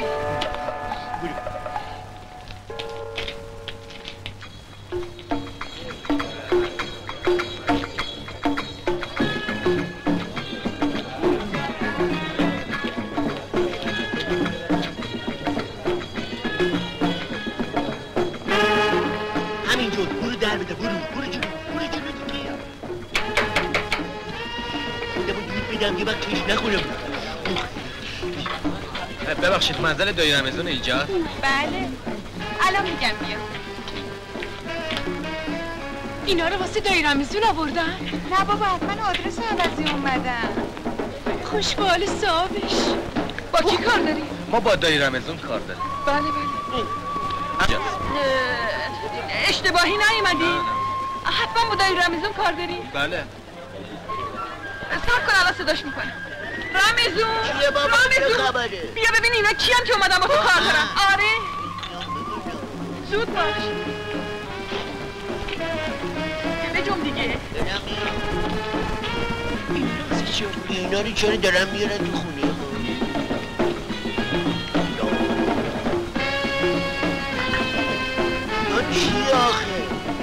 همینجور برو در بده برو جلو دیگه. بدم یه وقت چیش نخورم. ببخشید منزل دایی رمزون ایجاد؟ بله الان میگم بیا. اینا رو واسه دایی رمزون آوردن؟ نه بابا من آدرس عوضی اومدم. خوش به حال صاحبش. با کی کار داری؟ ما با دایی رمزون کار داریم. بله اشتباهی نیومدی؟ حتما با دایی رمزون کار داری؟ بله. صبر کن الان صداش میکنم. رمزون چیه بابا چه خبره؟ بیا ببین اینا کیان که اومدن با تو کار دارن. آره زود باش بجم دیگه. اینا رو چرا دارن میارن تو خونه؟ چی آخه؟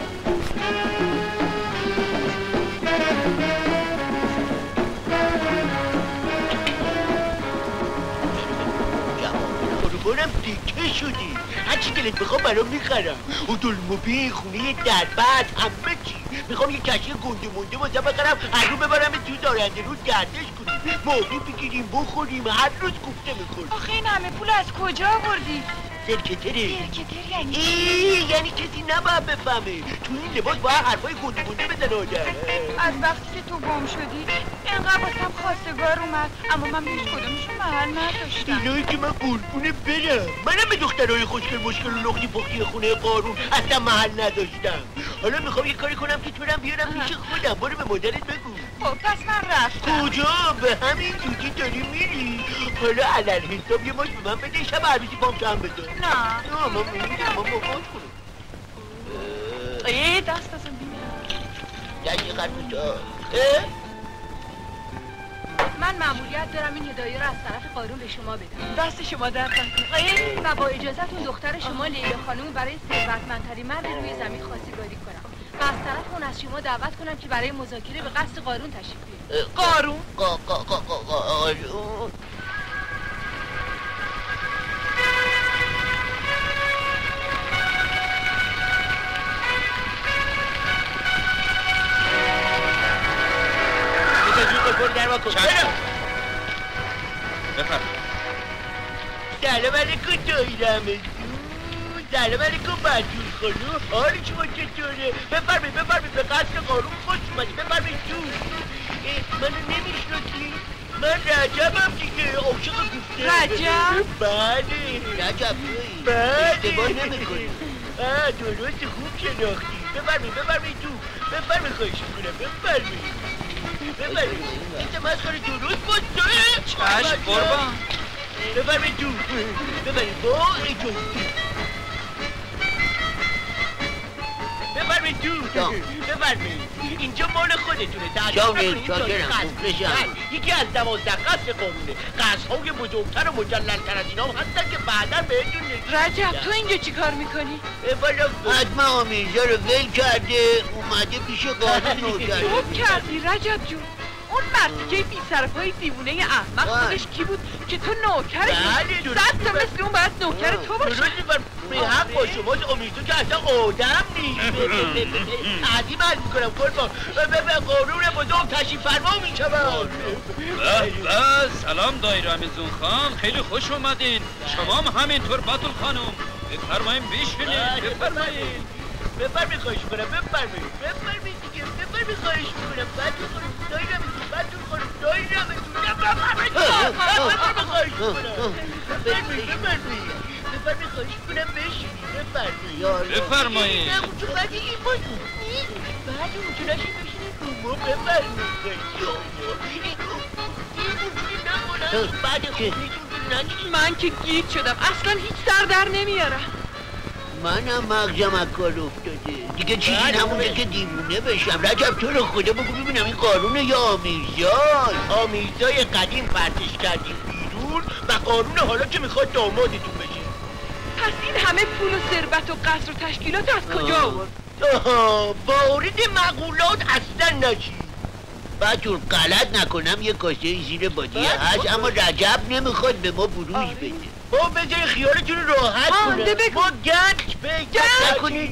قربانم دیگه شدی هرچی دلت بخوام برام میخرم. اتومبیل خونه دربد همه چی. میخوام یه کشی گنده مونده واسه بخرم هر رو ببرم تو دارنده رو گردش کنیم ماهی بگیریم بخوریم هر روز کوفته میخوریم. آخه این همه پول از کجا آوردی؟ سرکتره یعنی کسی نباید بفهمه. تو این لباس باید حرفای گنده گنده بزنه آدم. از وقتی که تو گم شدی اینقدر واسم خواستگار اومد اما من هیچ کدومشون محل نداشتم. اینایی که من قربونه برم منم به دخترهای خوشگل مشکل و لختی پختی خونه قارون اصلا محل نداشتم. حالا میخوام یه کاری کنم که تورم بیارم پیش خودم. برو به مادرت بگو. خب پس من رفتم. کجا؟ به همین زودی داری میری؟ حالا علل حساب یه ماش به من بده شب عروسی پام چند بده. نه من میگم من مخاط کنم. دست ازم بیمیم دستی خربوزا من مأموریت دارم این هدایه رو از طرف قارون به شما بدم. دست شما درد نکنه. و با اجازهتون دختر شما لیلا خانم برای ثروتمندترین مرد روی زمین خواستگاری کنم و از طرف اون از شما دعوت کنم که برای مذاکره به قصد قارون تشریف بیارید. قارون؟ قارون سلام علیکم دایرمزون. سلام علیکم بطول خانوم. حال شما چطوره؟ بفرمایید به قصر قارون خوش اومدید. بفرمایید تو. منو نمیشناسی؟ من رجبم دیگه، عاشق گفته. رجب؟ بله رجب تویی. بله اشتباه نمیکنی. درست خوب شناختی. بفرمایید تو. بفرمایید خواهش میکنم. بفرمایید این مسخره درست بود. چشم قربان. بفرمایید تو. بفرمایید با اجازه. بفرمایید تو. بفرمایید اینجا مال خودتونه. یکی از 12 قصر قارونه. قصرهای بزرگتر و مجلل‌تر از اینا هم هستن که بعدا بهتون نشون. رجب تو اینجا چی کار میکنی؟ والا حتما آمیرزا رو ول کرده اومده پیش قارون نوکر. خوب کردی رجب جون. اون مرتیکه بی سرپای دیوونه احمق خودش کی بود که تو نوکرش؟ بله 100 تا مثل اون باید نوکر تو باشه. درستی حق با شماست. امیرزا که اصلا آدم نیست. تعظیم عرض میکنم قربان. قارون بزرگ تشریف فرما میشود. سلام دایرمزون خان، خیلی خوش اومدین. شما هم همینطور بطول خانم. بفرمایید بشینید. بفرمایید خواهش میکنم. بفرمایید دیگه. بفرمایید خواهش میکنم. بطول خانم دایرمزون. بطول خانم دایرمزون. بفرمایید خواهش میکنم. بفرمایید خواهش میکنم بشینید. بفرمایید. نه اونجا بعد این باید بعد اونجا نشید بشینید ما. بفرمایید بعد خونیتون من که گیج شدم اصلا هیچ سر در نمیارم. منم مغزم از کار افتاده دیگه. چیزی نمونده که دیوونه بشم. رجب تو رو خدا بگو ببینم این قارونه یا آمیرزاست؟ آمیرزای قدیم پرتش کردیم بیرون و قارون حالا که میخواد دامادتون بشه. پس این همه پول و ثروت و قصر و تشکیلات از کجا آورد؟ وارد مقولات اصلا نشید. بچون غلط نکنم یه کاسه زیر بادیه هست اما رجب نمیخواد به ما بروز بده. با بذاری خیالتون رو راحت کنم. ما گنج پیدا نکنید.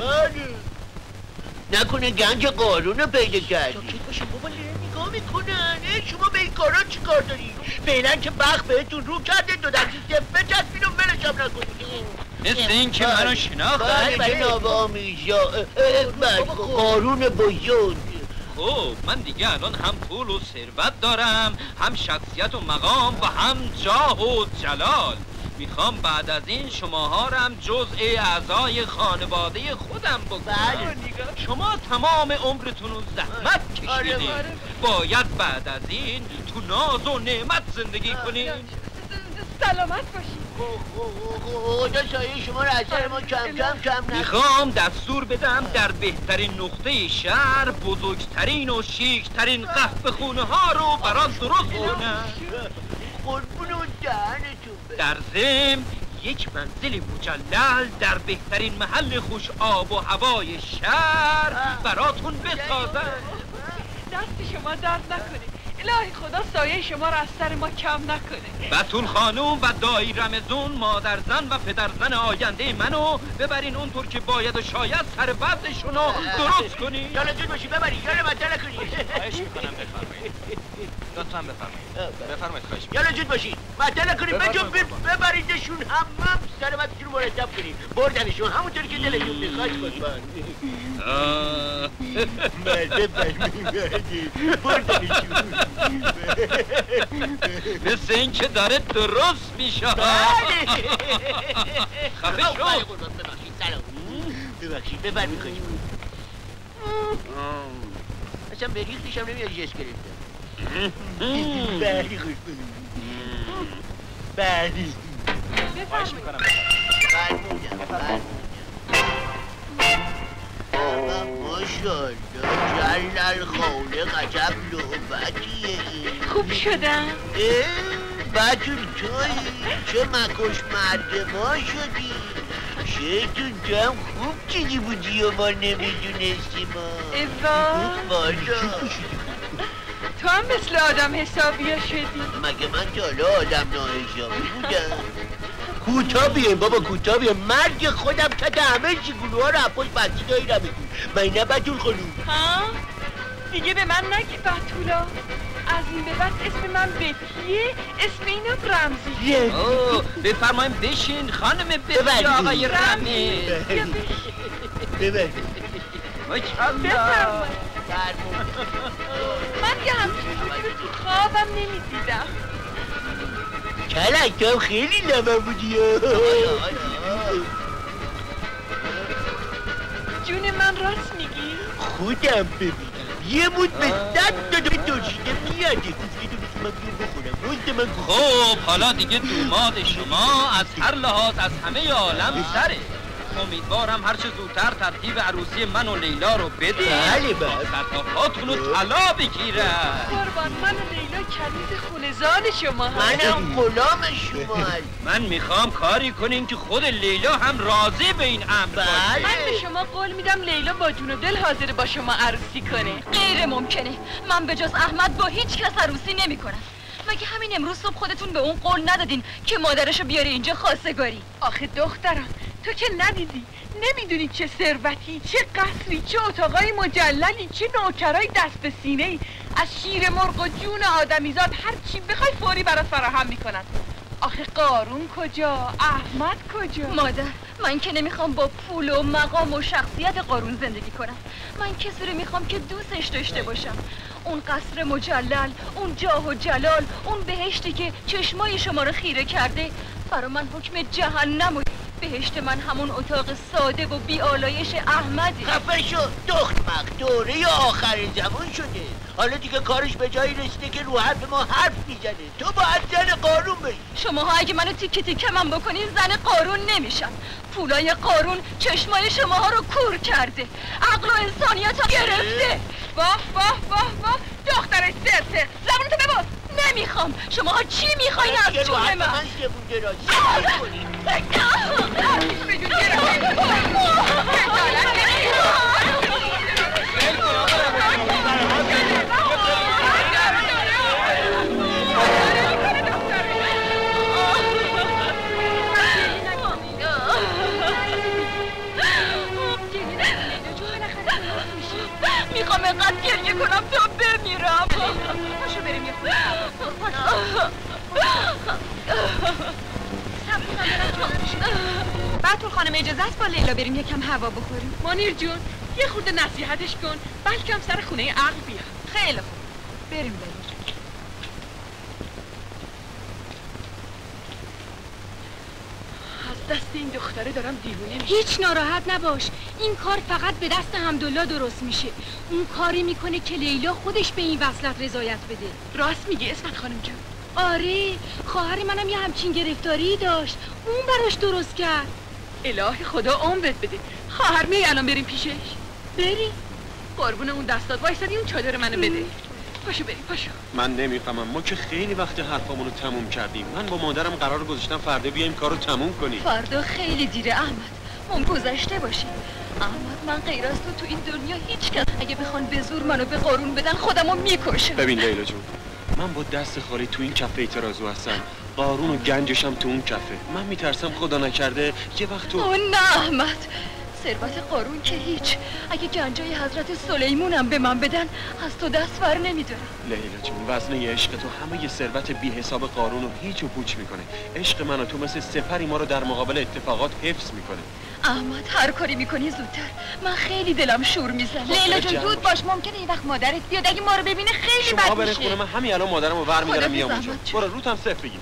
نکنه گنج قارون رو پیدا کردی. ساکت باشیم بابا نگاه میکنن. شما به این کارا چی کار دارید؟ فعلا که بخت بهتون رو کرده 2 دستی سفت بچسبین و ولشم نکنید. مثل این که منو شناخت. بله جناب آمیرزا. قارون بزرگ. خب من دیگه الان هم پول و ثروت دارم، هم شخصیت و مقام و هم جاه و جلال. میخوام بعد از این شماها رو هم جزء اعضای خانواده خودم بکنم. شما تمام عمرتون رو زحمت کشیدین. باید بعد از این تو ناز و نعمت زندگی کنین. سلامت باشید. خدا سایه شما رو از سر ما کم میخوام دستور بدم در بهترین نقطه شهر بزرگترین و شیکترین قهوه خونه ها رو برات درست کنم. قربون و دهنتون. در ضمن یک منزل مجلل در بهترین محل خوش آب و هوای شهر براتون بسازم. دست شما درد نکنه. الهی خدا سایه شما را از سر ما کم نکنه. بطول خانوم و دایرمزون مادرزن و پدرزن آینده منو ببرین اونطور که باید و شاید سر وضعشون رو درست کنین. یالا جون باشی ببرین. یالا بدتر نکنین. خواهش میکنم بفرمایید. لطفاً بفرمایید. خواهش میکنم. یالا جون باشی بدتر نکنین. ببریدشون هم سر وضعشون رو مرتب کنین. بردنشون همونطور که دلشون میخواد لطفاً. بردنشون. مثل این که داره درست میشه. خفه شو. ببخشید بفرمایید خواهش میکنم. اصلا به ریختش هم نمیاد جس گرفتم. بله خواهش میکنم. ماشالله جلل خالق عجب لعبتیه این. خوب شدم. بتول توی چه مکش مرد ما شدی. شیطون تو هم خوب چیزی بودی و ما نمیدونستیم. ایوا تو هم مثل آدم حسابیا شدی. مگه من تا حالا آدم ناحسابی بودم؟ کوتا بیایم بابا، کوتا بیایم. مرگ خودم که همه شگولوها رو اپاش بستی دایی رو بگیم. من نه بتول خانوم. ها؟ دیگه به من نگی بتولا. از این به بعد اسم من بتیه، اسم اینم رمزیه. بفرماییم بشین خانم بتیه آقای رمز. ببر بفرماییم. من یه همچین چیزی رو تو خوابم نمیدیدم. کلک تو هم خیلی لبن بودی. جون من راست میگی؟ خودم ببینم یه بود به 100 تا دوشیده میاده. گفتی تو بسید من بیرون بخورم. خب حالا دیگه دوماد شما از هر لحاظ از همه عالم سره. امیدوارم هرچه زودتر ترتیب عروسی من و لیلا رو بدید. بله بله. صداقاتون رو طلا بگیره. قربان من و لیلا کنیز خونزان شما هست. منم غلام شما هست. من میخوام کاری کنین که خود لیلا هم راضی به این امر باشه. من به شما قول میدم لیلا با جون و دل حاضر با شما عروسی کنه. غیر ممکنه. من به جز احمد با هیچ کس عروسی نمیکنم. مگه همین امروز صبح خودتون به اون قول ندادین که مادرشو بیاره اینجا خواستگاری؟ آخه دخترم تو که ندیدی، نمیدونی چه ثروتی، چه قصری، چه اتاقای مجللی، چه نوکرای دست به سینه ای. از شیر مرغ و جون آدمیزاد هر چی بخوای فوری برات فراهم میکنن. آخه قارون کجا؟ احمد کجا؟ مادر من که نمیخوام با پول و مقام و شخصیت قارون زندگی کنم. من کسی رو میخوام که دوستش داشته باشم. اون قصر مجلل، اون جاه و جلال، اون بهشتی که چشمای شما رو خیره کرده برا من حکم جهنم و بهشت من همون اتاق ساده و بی آلایش احمدی. خفه شو دختمق، دوره آخر زمان شده. حالا دیگه کارش به جایی رسیده که رو حرف ما حرف میزنه. تو باید زن قارون بشی. شماها اگه منو تیکه تیکه من بکنین زن قارون نمیشم. پولای قارون چشمای شماها رو کور کرده، عقل و انسانیت رو گرفته. واه واه واه واه دختر سرسر زبونتو بباز. نمیخوام. شماها چی میخواین از جون من؟ من زبون دراز میخوام اینقدر گریه کنم تا بمیرم. پاشو بریم یه بتول خانم اجازه است با لیلا بریم یکم هوا بخوریم؟ منیر جون یه خورده نصیحتش کن بلکه هم سر خونه عقل بیاد. خیلی خوب بریم لیلا. از دست این دختره دارم دیوونه میشه. هیچ ناراحت نباش. این کار فقط به دست حمدالله درست میشه. اون کاری میکنه که لیلا خودش به این وصلت رضایت بده. راست میگی اسمت خانم جون؟ آره خواهر منم یه همچین گرفتاری داشت، اون براش درست کرد. الهی خدا عمرت بده. خواهر می الان بریم پیشش؟ بریم. قربون اون دستات وایسادی اون چادر منو بده. پاشو بریم پاشو. من نمیفهمم، ما که خیلی وقت حرفامونو تموم کردیم. من با مادرم قرار گذاشتم فردا بیایم کارو تموم کنیم. فردا خیلی دیره احمد، ممکن گذشته باشه. احمد من غیر از تو این دنیا هیچ کس اگه بخوان به زور منو به قارون بدن خودمو میکشم. ببین لیلا جون، من با دست خالی تو این کفه ترازو هستم، قارون و گنجشم تو اون کفه. من میترسم خدا نکرده یه وقت تو نه احمد، ثروت قارون که هیچ. اگه گنجای حضرت سلیمونم به من بدن از تو دست بر نمیدارم. لیلا جون، وزنه عشق تو همه ی ثروت بی حساب قارون رو هیچ و پوچ میکنه. عشق من و تو مثل سپری ما رو در مقابل اتفاقات حفظ میکنه. احمد هر کاری میکنی زودتر، من خیلی دلم شور میزنه. لیلا جون زود باش، ممکنه این وقت مادرت بیاد اگه ما رو ببینه خیلی بد میشه. شما برین خونه، من همین الان مادرم رو برمیدارم میام اونجا. برو روتم صفر بگیر.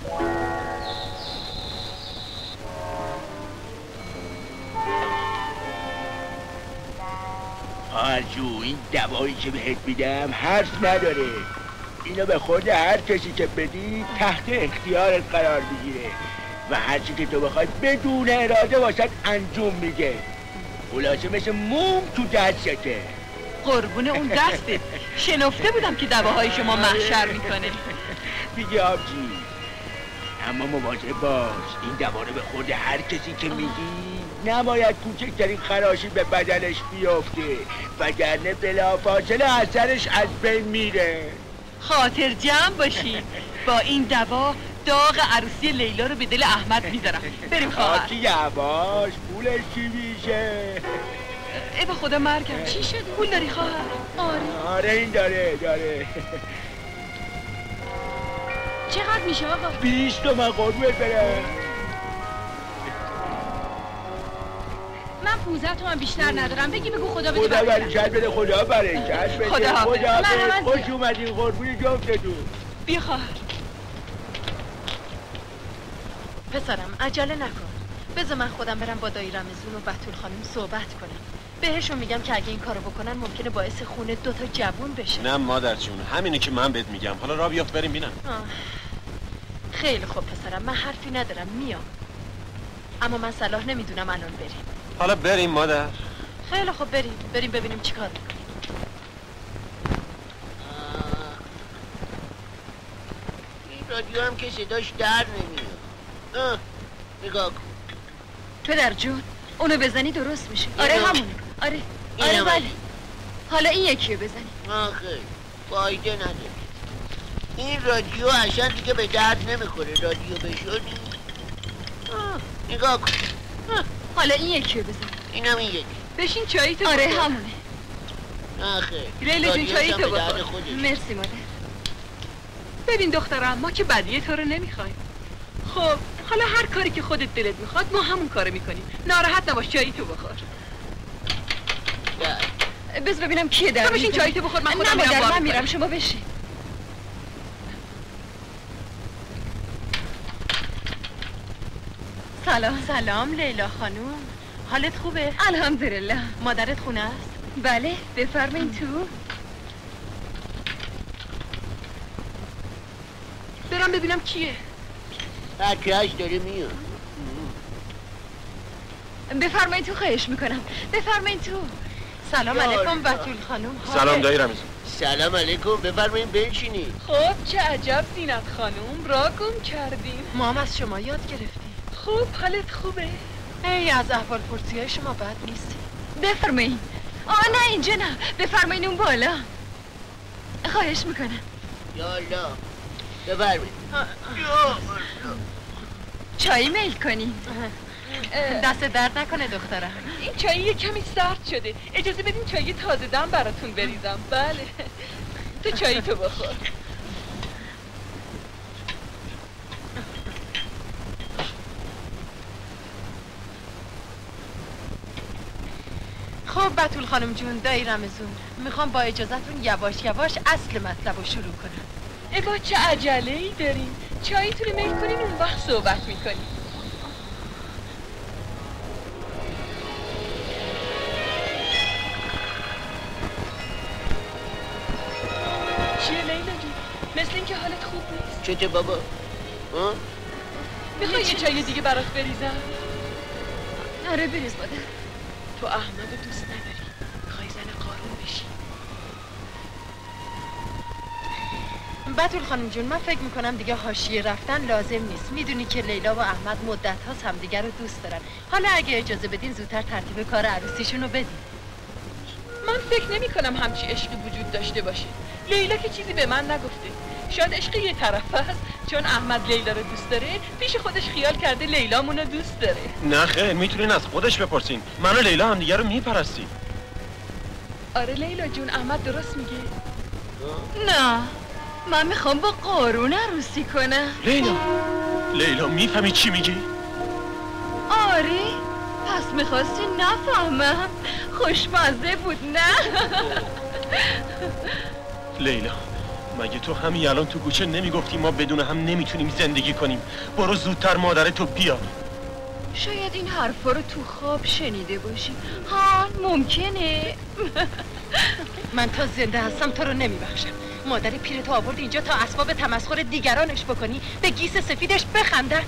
آرزو، این دوایی که بهت میدم حرف نداره. اینو به خود هر کسی که بدی تحت اختیارت قرار میگیره و هر چی که تو بخوای بدون اراده واسه انجام میده. خلاصه مثل موم تو دستته. قربون اون دسته. شنفته بودم که دواهای شما محشر میکنه. دیگه آبجی، اما مواظب باش این دوا رو به خود هر کسی که میدی نباید کوچکترین خراشی به بدنش بیفته، وگرنه بلافاصله اثرش از بین میره. خاطر جمع باشی. با این دوا داغ عروسی لیلا رو به دل احمد میذارم. بریم خواهر. آکی یواش، پولش چی میشه؟ ای به خدا مرگم. چی شد؟ پول داری خواهر؟ آره این داره. چقدر میشه آقا؟ 20 تومن قربونت برم. من 15 تومن بیشتر ندارم. بگو خدا بده. خدا برکت بده، خدا برکت بده. خدا بده. خوش اومدین قربونی جفتتون. بیا خواهر. پسرم عجله نکن. بذار من خودم برم با دایی رمزون و بتول خانم صحبت کنم. بهشون میگم که اگه این کارو بکنن ممکنه باعث خون 2 تا جوون بشه. نه مادر جون، همینی که من بهت میگم. حالا راه بیافت بریم بینم. خیلی خوب پسرم، من حرفی ندارم، میام. اما من صلاح نمیدونم الان بریم. حالا بریم مادر. خیلی خوب بریم ببینیم چیکار میکنیم. این رادیو هم که صداش در نمیاد. نگاه کن. پدر جون اونو بزنی درست میشه. آره همونه. آره بله. حالا این یکی رو بزنی. آخه فایده نداره. این رادیو اصلا دیگه به درد نمیخوره. رادیو بشونی. نگاه کن. حالا این یکی رو بزنی. اینم این یکی. بشین چایی تو. آره همونه. آخه لیلا جون چایی تو بخور. مرسی مادر. ببین دخترم، ما که بدیه تو رو نمیخوایم. خب حالا هر کاری که خودت دلت میخواد ما همون کارو میکنیم. ناراحت نباش، چایی تو بخور. بس ببینم کیه در بشین چایی تو بخور. من خودم میرم. من میرم شما بشین. سلام لیلا خانوم. حالت خوبه؟ الحمدلله. مادرت خونه است؟ بله بفرمایین تو. برم ببینم کیه. بچه‌اش داره میاد. بفرمایین تو، خواهش میکنم. بفرمایین تو. سلام علیکم بتول خانوم. سلام دایی رمزون. سلام علیکم، بفرمایین بنشینید. خب چه عجب زینت خانوم، را گم کردیم. ما هم از شما یاد گرفتیم. خوب حالت خوبه؟ ای از احوال پرسی‌های شما بد نیست. بفرمایین. نه اینجا نه، بفرمایین اون بالا. خواهش میکنم. یالا بفرمایین. چایی میل کنین. دست درد نکنه دخترم. این چایی یه کمی سرد شده، اجازه بدین چایی تازه دم براتون بریزم. بله تو چایی تو بخور. خب بتول خانم جون، دایی رمزون، میخوام با اجازتون یواش اصل مطلب رو شروع کنم. ای با چه عجله ای دارین؟ چاییتون رو میل کنین اون وقت صحبت میکنین. چیه لیلا جون؟ مثل این که حالت خوب نیست. چته بابا؟ میخوای یه چای دیگه برات بریزم؟ آره بریز مادر. تو احمدو دوست نداری، میخوای زن قارون بشی. بتول خانم جون، من فکر میکنم دیگه حاشیه رفتن لازم نیست. میدونی که لیلا و احمد مدت هاست همدیگه رو دوست دارن. حالا اگه اجازه بدین زودتر ترتیب کار عروسیشون رو بدین. من فکر نمی کنم همچی عشقی وجود داشته باشه. لیلا که چیزی به من نگفته. شاید عشق یه طرف است، چون احمد لیلا رو دوست داره پیش خودش خیال کرده لیلا مونو دوست داره. نه خیر، میتونین از خودش بپرسین. من و لیلا هم دیگه رو میپرستیم. آره لیلا جون، احمد درست میگه. نه من میخوام با قارون عروسی کنم. لیلا میفهمی چی میگی؟ آره پس میخواستی نفهمم. خوشمزه بود نه؟ لیلا مگه تو همین الان تو گوشه نمیگفتی ما بدون هم نمیتونیم زندگی کنیم؟ برو زودتر مادرتو بیار. شاید این حرفا رو تو خواب شنیده باشی. ها ممکنه. من تا زنده هستم تو رو نمیبخشم. مادر پیرتو آورد اینجا تا اسباب تمسخر دیگرانش بکنی، به گیس سفیدش بخندن.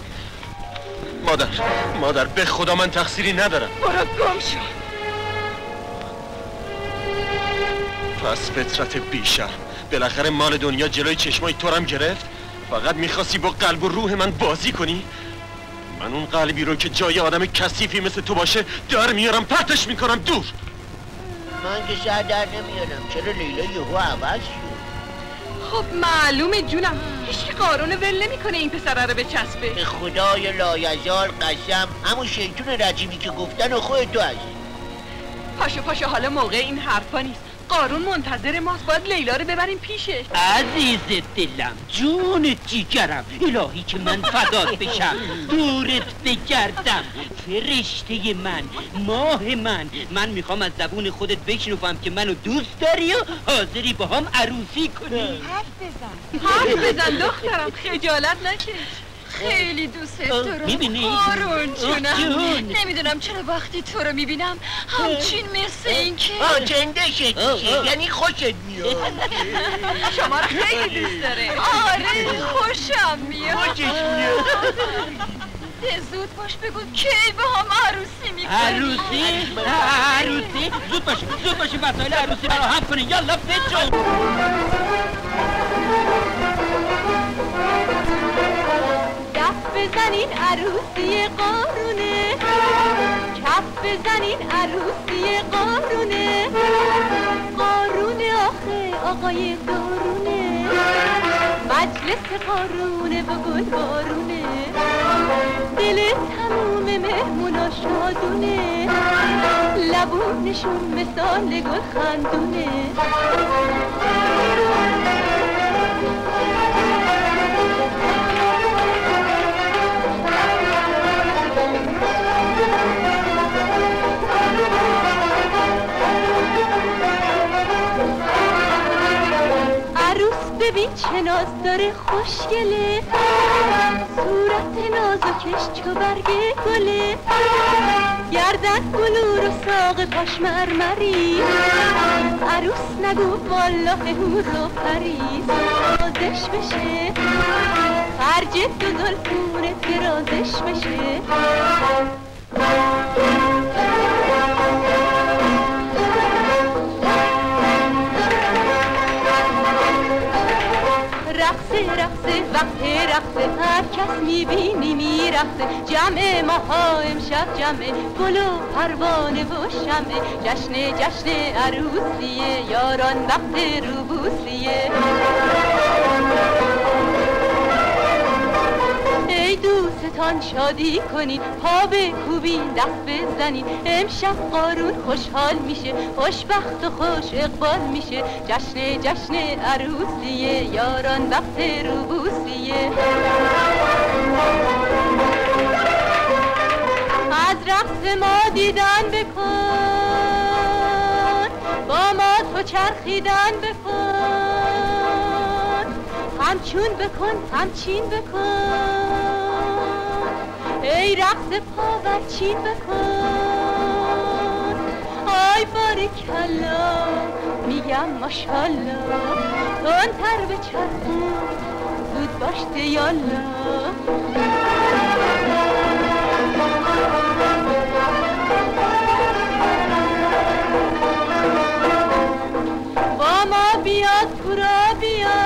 مادر به خدا من تقصیری ندارم. برو گم شو. بس فطرت بیشر، بالاخره مال دنیا جلوی چشمای تو هم گرفت. فقط میخواستی با قلب و روح من بازی کنی. من اون قلبی رو که جای آدم کثیفی مثل تو باشه در میارم، پرتش میکنم دور. من که سر در نمیارم. چرا لیلا یهو عوض شد؟ خب معلومه جونم، هیچ قارون ول نمیکنه این پسره رو بچسبه. به خدای لایزال قسم، همون شیطون رجیمی که گفتن و خودت تو هستی. پاشو حالا موقع این حرفا نیست. قارون منتظر ماست، باید لیلا رو ببریم پیشه. عزیز دلم، جون جیگرم، الهی که من فدات بشم، دورت بگردم، فرشته من، ماه من میخوام از زبون خودت بشنوم که منو دوست داری و حاضری با هم عروسی کنی. حرف بزن دخترم، خجالت نکش. خیلی دوست دارم. میبینی؟ قارون جونم، نمیدونم چرا وقتی تو رو میبینم همچین مثل این که جنده شد، یعنی خوشت میاد. شما رو خیلی دوست داره. آره خوشم میاد. خوشش میاد. زود باش بگو کی با هم عروسی میکنی. عروسی؟ زود باش وسایل عروسی رو هم کنی. یالا بجو. دست بزنین عروسی قارونه، کف بزنین عروسی قارونه. قارونه آخه آقای دارونه، مجلس قارونه و گل بارونه. دل تموم مهمونا شادونه، لبونشون مثال گل خندونه. ببین چه ناز داره خوشگله، صورت نازکش چو برگ گله. گردن بلور و ساق پاش مرمری، عروس نگو والله هور و پریز. رازش بشه خرج دو زلفونت که رازش بشه. رقصه وقت رقصه هر کس میبینی میرقصه. جمع ماها امشب جمع گل و پروانه و شمع. جشن عروسیه یاران وقت روبوسیه. ای دوستان شادی کنین، پا بکوبین دست بزنین. امشب قارون خوشحال میشه، خوشبخت و خوش اقبال میشه. جشن عروسیه یاران وقت روبوسیه. از رقص ما دیدن بکن، با ما تو چرخیدن بکن. همچون بکن همچین بکن، ای رقص پاورچین بکن. آی باریکلا میگم ماشالله، تندتر به چرخون زود باشته یالا. با ما بیاد پورا بیا،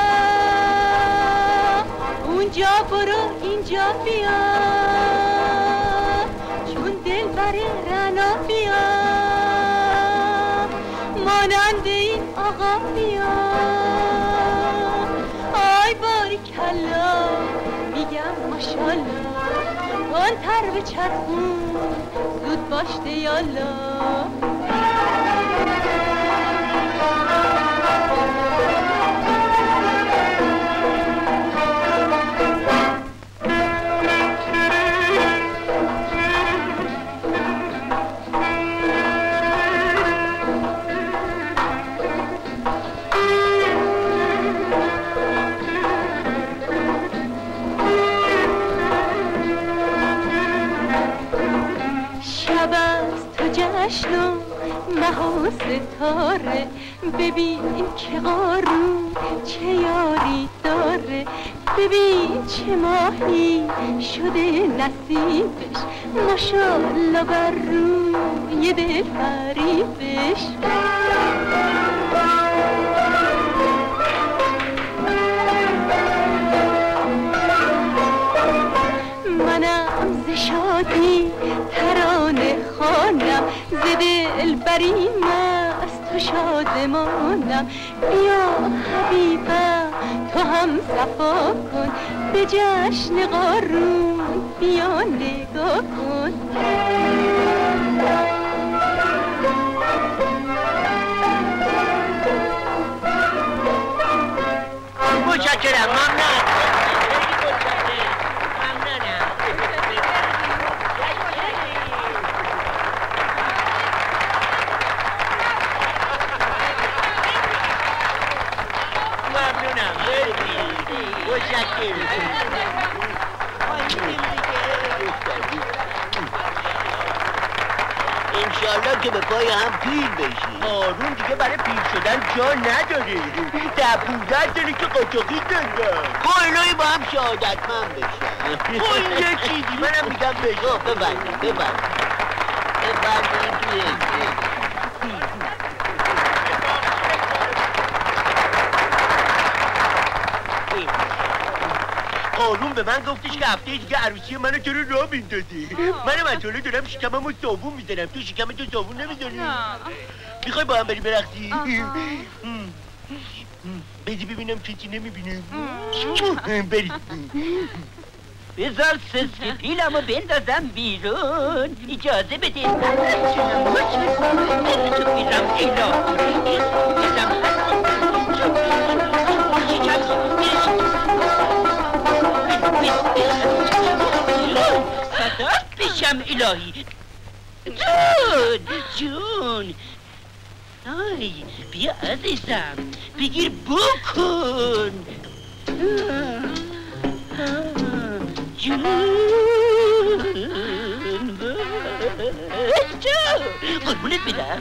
اونجا برو اینجا بیا. چون دل بره رنا بیا، مانند این آقا بیا. آی باریکلا میگم ماشالله، تندتر به چرخون زود باشته یالا. جشن و مه و ستاره، ببین که قارون چه یاری داره. ببین چه ماهی شده نصیبش، ماشالله بر روی دل فریبش. دل بریم است تو شادمانم. بیا حبیبم تو هم صفا کن به جشن قارون بیا نگاه کن. متشکرم. ممنون. انشالله که به پای هم پیر بشی. آرون دیگه برای پیر شدن جا نداره. 10-15 ساله که قاچاقی دندم. خیلی با هم شهادتمند بشن. خب یه چیزی منم میگم بشن. ببندیم توی آروم به من گفتش که هفته دیگه عروسی منو تو رو راه میندازی. منم از حالا دارم شکممو صابون میزنم. تو شکمتو صابون نمیزنی؟ میخوای با هم بری برقصی؟ بدی ببینم کسی نمیبینه. بری. بذار سسپیلمو بندازم بیرون. اجازه بده. تو بیرم ایلا. صدات بشم الهی. جون آی بیا عزیزم بگیر بکن. جون قربونت بدم.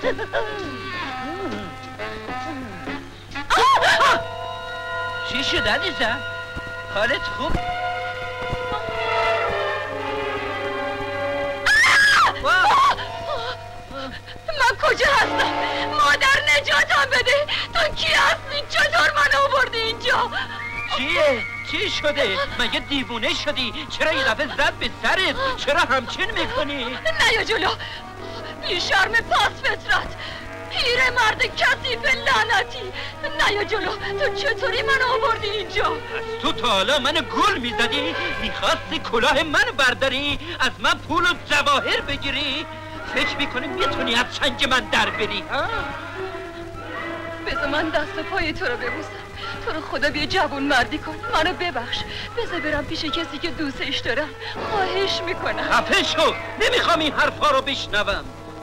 چی شد عزیزم؟ حالت خوب؟ من کجا هستم؟ مادر نجاتم بده. تو کی هستی؟ چطور من آوردی اینجا؟ چیه؟ چی شده؟ مگه دیوونه شدی؟ چرا یه دفعه زد به سرت؟ چرا همچین میکنی؟ نیا جلو بی شرم پاس فطرت پیر مرد کثیف لعنتی. نیا جلو تو چطوری من آوردی اینجا؟ از تو تا حالا منو گول میزدی؟ میخواستی کلاه منو برداری؟ از من پول و جواهر بگیری؟ فکر میکنی میتونی از چنگ من در بری؟ بذار من دست و پای تو رو ببوسم. تو رو خدا بیا جوون مردی کن. منو ببخش. بذار برم پیش کسی که دوستش دارم. خواهش میکنم. خفه شو. نمیخوام این حرفا رو بشنوم.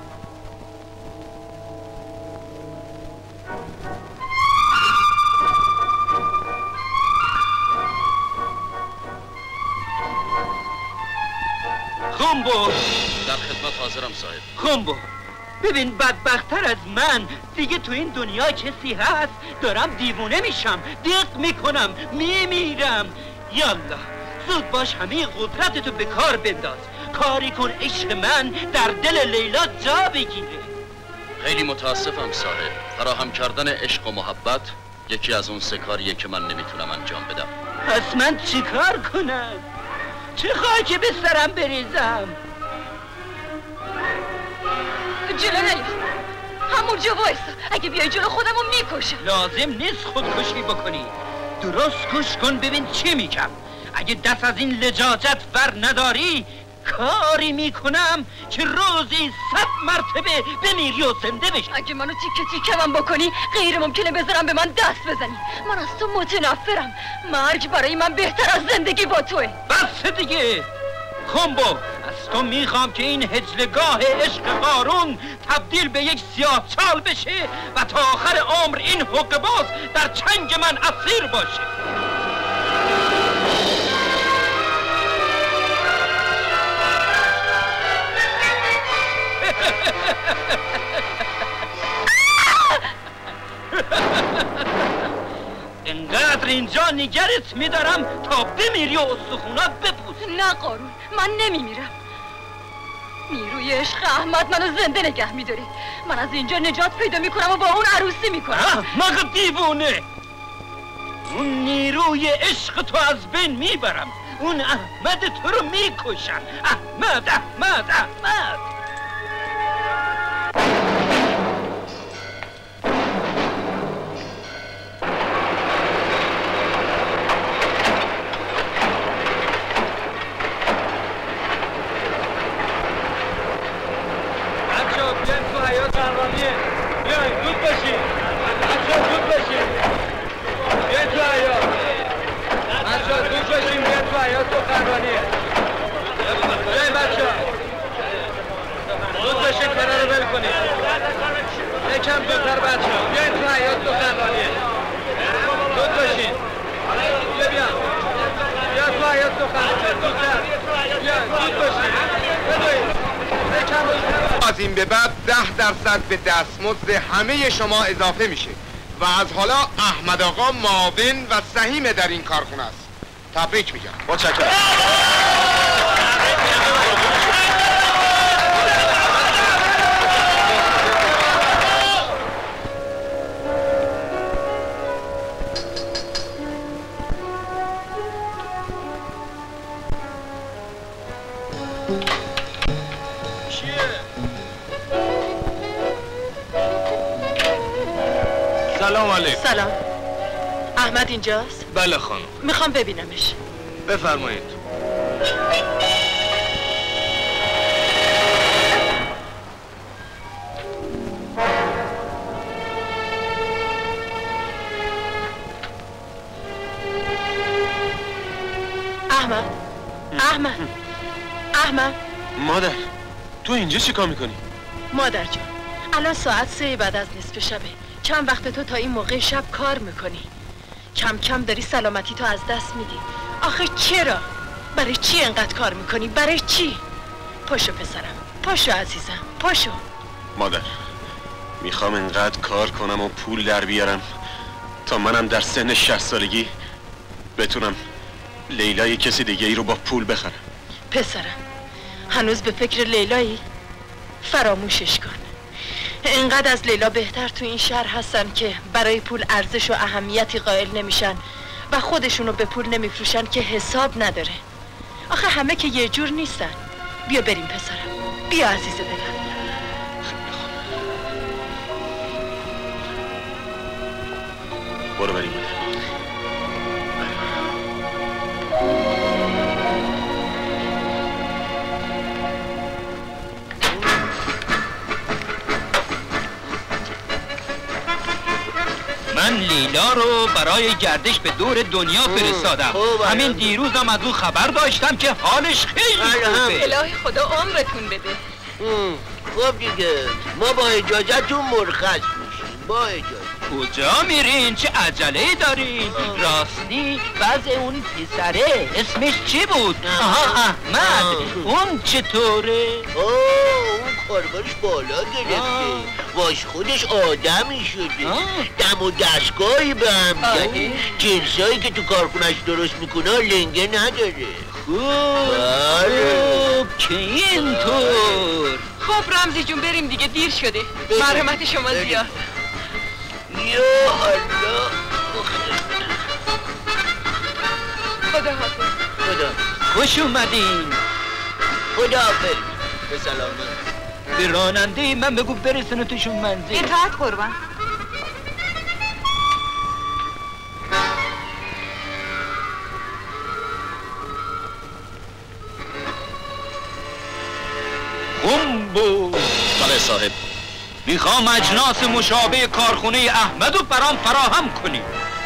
خمبو در خدمت حاضرم صاحب. خمبو ببین بدبختر از من دیگه تو این دنیا کسی هست؟ دارم دیوونه میشم. دیق میکنم میمیرم. یالا زود باش همه قدرتتو به کار بنداز. کاری کن عشق من در دل لیلا جا بگیره. خیلی متاسفم صاحب. فراهم کردن عشق و محبت یکی از اون سه کاریه که من نمیتونم انجام بدم. پس من چیکار کنم؟ چه خاکی به سرم بریزم؟ جلو نیا. همونجا وایسا. اگه بیای جلو خودمو میکشم. لازم نیست خودکشی بکنی. درست گوش کن ببین چی میگم. اگه دست از این لجاجت ور نداری کاری میکنم که روزی 100 مرتبه بمیری و زنده بشی. اگه منو تیکه تیکه من بکنی غیر ممکنه بذارم به من دست بزنی. من از تو متنفرم. مرگ برای من بهتر از زندگی با توه. بس دیگه. خمبو از تو میخوام که این هجلگاه عشق قارون تبدیل به یک سیاهچال بشه و تا آخر عمر این حقه‌باز در چنگ من اسیر باشه. انقدر اینجا نگرت میدارم تا بمیری و استخونات بپوس. نه قارون من نمیمیرم. نیروی عشق احمد منو زنده نگه میداره. من از اینجا نجات پیدا میکنم و با اون عروسی میکنم. مگه دیوونه؟ اون نیروی عشق تو از بین میبرم. اون احمد تو رو میکشم. احمد. یکم زودتر بچه‌ها بیاین تو حیاط سخنرانیه. زود باشین. بیا تو حیاط سخنرانیه. بیا زود باشین. از این به بعد 10% به دستمزد همه شما اضافه میشه و از حالا احمد آقا معاون و سهیم در این کارخونه است. تبریک میگم. متشکرم. سلام علیکم. سلام. احمد اینجاست؟ بله خانم. میخوام ببینمش. بفرمایید. احمد مادر تو اینجا چی کار میکنی؟ مادر جان الان ساعت 3 بعد از نصف شبه. چند وقت تو تا این موقع شب کار میکنی. کم کم داری سلامتی تو از دست میدی. آخه چرا؟ برای چی انقدر کار میکنی؟ برای چی؟ پاشو پسرم، پاشو عزیزم، پاشو. مادر میخوام انقدر کار کنم و پول در بیارم تا منم در سن 60 سالگی بتونم لیلای کسی دیگه ای رو با پول بخرم. پسرم هنوز به فکر لیلایی؟ فراموشش کن. اینقدر از لیلا بهتر تو این شهر هستن که برای پول ارزش و اهمیتی قائل نمیشن و خودشونو به پول نمیفروشن که حساب نداره. آخه همه که یه جور نیستن. بیا بریم پسرم، بیا عزیز دلم. برو بریم. من لیلا رو برای گردش به دور دنیا فرستادم. همین دیروزم از او خبر داشتم که حالش خیلی خوبه. الهی خدا عمرتون بده. خب دیگه ما با اجازتون مرخص میشیم. با اجازت. کجا میرین؟ چه عجله دارین؟ راستی وضع اون پسره اسمش چی بود؟ آها احمد. اون چطوره؟ اون کاربارش بالا گرفته. واش خودش آدمی شده. دم و دستگاهی به هم میدن. جنسایی که تو کارخونش درست میکنه لنگه نداره. خوب که اینطور. خب رمزی جون بریم دیگه، دیر شده. مرحمت شما زیاد. یا الله. خدا حافظ. خدا خوش اومدین. خدا حافظ. به سلامت. به راننده من بگو برسونتشون منزل. اطاعت قربان. خمبو. بله صاحب. میخوام اجناس مشابه کارخونه احمد رو برام فراهم کنی.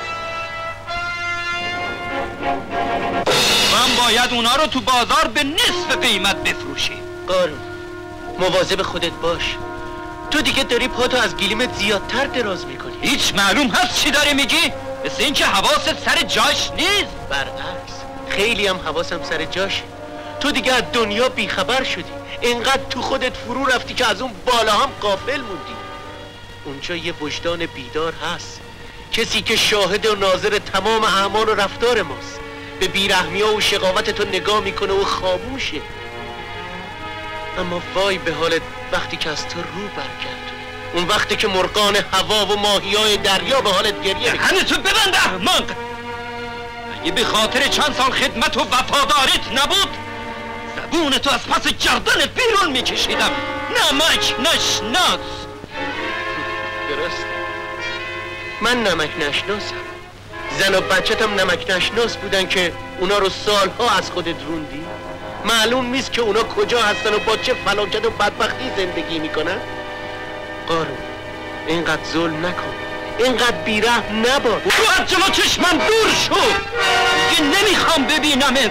من باید اونا رو تو بازار به نصف قیمت بفروشی. قارون مواظب خودت باش. تو دیگه داری پاتو از گلیمت زیادتر دراز میکنی. هیچ معلوم هست چی داری میگی؟ مثل این که حواست سر جاش نیست. برعکس خیلی هم حواسم سر جاشه. تو دیگه از دنیا بیخبر شدی. اینقدر تو خودت فرو رفتی که از اون بالا هم غافل موندی. اونجا یه وجدان بیدار هست، کسی که شاهد و ناظر تمام اعمال و رفتار ماست. به بیرحمی‌ها و شقاوت تو نگاه میکنه و خاموشه. اما وای به حالت وقتی که از تو رو برگردونه. اون وقتی که مرغان هوا و ماهیای دریا به حالت گریه میکنه. دهنتو ببند احمق. اگه به خاطر چند سال خدمت و وفاداریت نبود زبون تو از پس گردنت بیرون میکشیدم. نمک نشناس. درست. من نمک نشناسم. زن و بچه‌تم نمک نشناس بودن که اونا رو سالها از خودت روندی. معلوم نیست که اونا کجا هستن و با چه فلاکت و بدبختی زندگی میکنن. قارون اینقدر ظلم نکن، اینقدر بیرحم نباش. تو از جلو چشمم دور شو. دیگه نمیخوام ببینمت.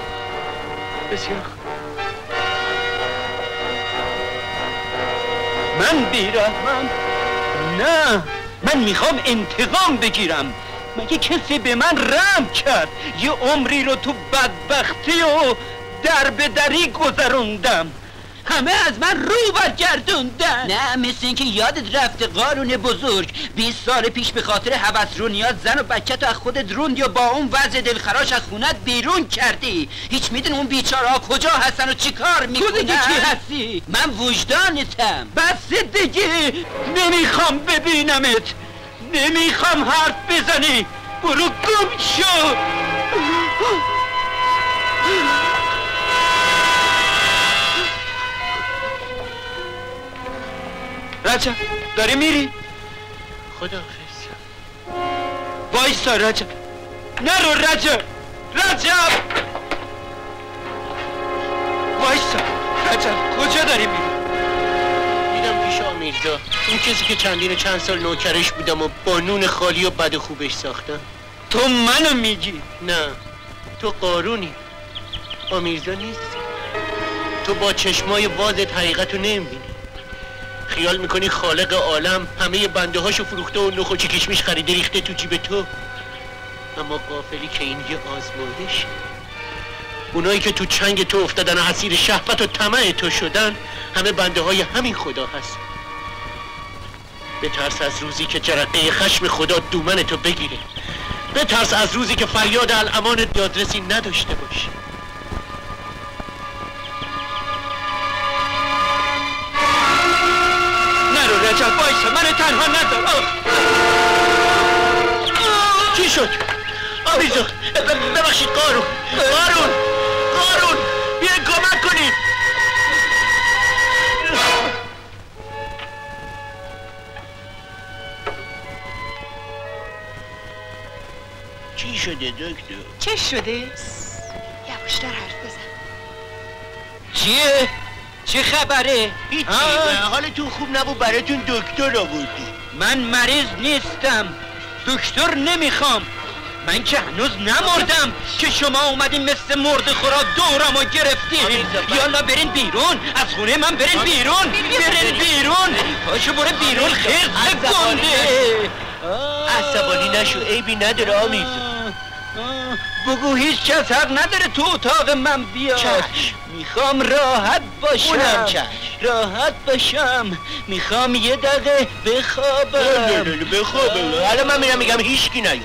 بسیار من بیرحمم؟ نه، من میخوام انتقام بگیرم. مگه کسی به من رحم کرد؟ یه عمری رو تو بدبختی و در به دری گذروندم. همه از من رو برگردوندن. نه، مثل اینکه یادت رفته قارون بزرگ 20 سال پیش به خاطر هوس رو نیاز زن و بچه تو از خودت روندی و با اون وضع دلخراش از خونت بیرون کردی. هیچ میدونی اون بیچاره‌ها کجا هستن و چی کار میکنن؟ تو دیگه کی هستی؟ من وجدانتم. بس دیگه، نمیخوام ببینمت، نمیخوام حرف بزنی. برو گم شو. رجب، داری میری؟ خداحافظ. وایسا رجب، نرو رجب. رجب وایسا. رجب کجا داری میری؟ میرم پیش آمیرزا، اون کسی که چند سال نوکرش بودم و با نون خالی و بد خوبش ساختم. تو منو میگی؟ نه، تو قارونی، آمیرزا نیستی. تو با چشمای وازت حقیقتو نمیبینی. خیال میکنی خالق عالم همه بنده هاشو فروخته و نخ و کشمش خریده ریخته تو جیب تو. اما غافلی که این یه آزمایش. اونایی که تو چنگ تو افتادن و اسیر شهوت و طمع تو شدن همه بنده های همین خدا هست. بترس از روزی که جرقه خشم خدا دومن تو بگیره. بترس از روزی که فریاد الامان دادرسی نداشته باشی. نرو رجب، وایسا، منو تنها نذار. چی شد؟ آمیرزا، ببخشید قارون، بیاین کمک کنید. چی شده دکتر؟ چه شده؟ یواشتر حرف بزن. چیه؟ چه خبره؟ هیچی، حالتون خوب نبود براتون دکتر آوردی. من مریض نیستم، دکتر نمیخوام. من که هنوز نمردم که شما اومدین مثل مرد خورا دورمو گرفتین. یالا برین بیرون از خونه من، برین بیرون، برین بیرون. پاشو برو بیرون خیرت گنده. عصبانی نشو، عیبی نداره آمیرزا. بگو هیچ کس حق نداره تو اتاق من بیاد. میخوام راحت باشم. اونم چشم. راحت باشم، میخوام یه دقیقه بخوابم. بخوابم. الان من میرم میگم هیچکی نیاد.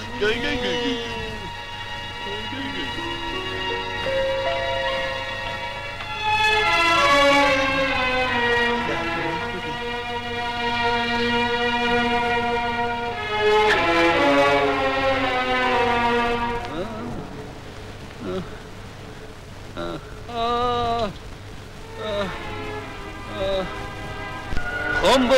خنبو،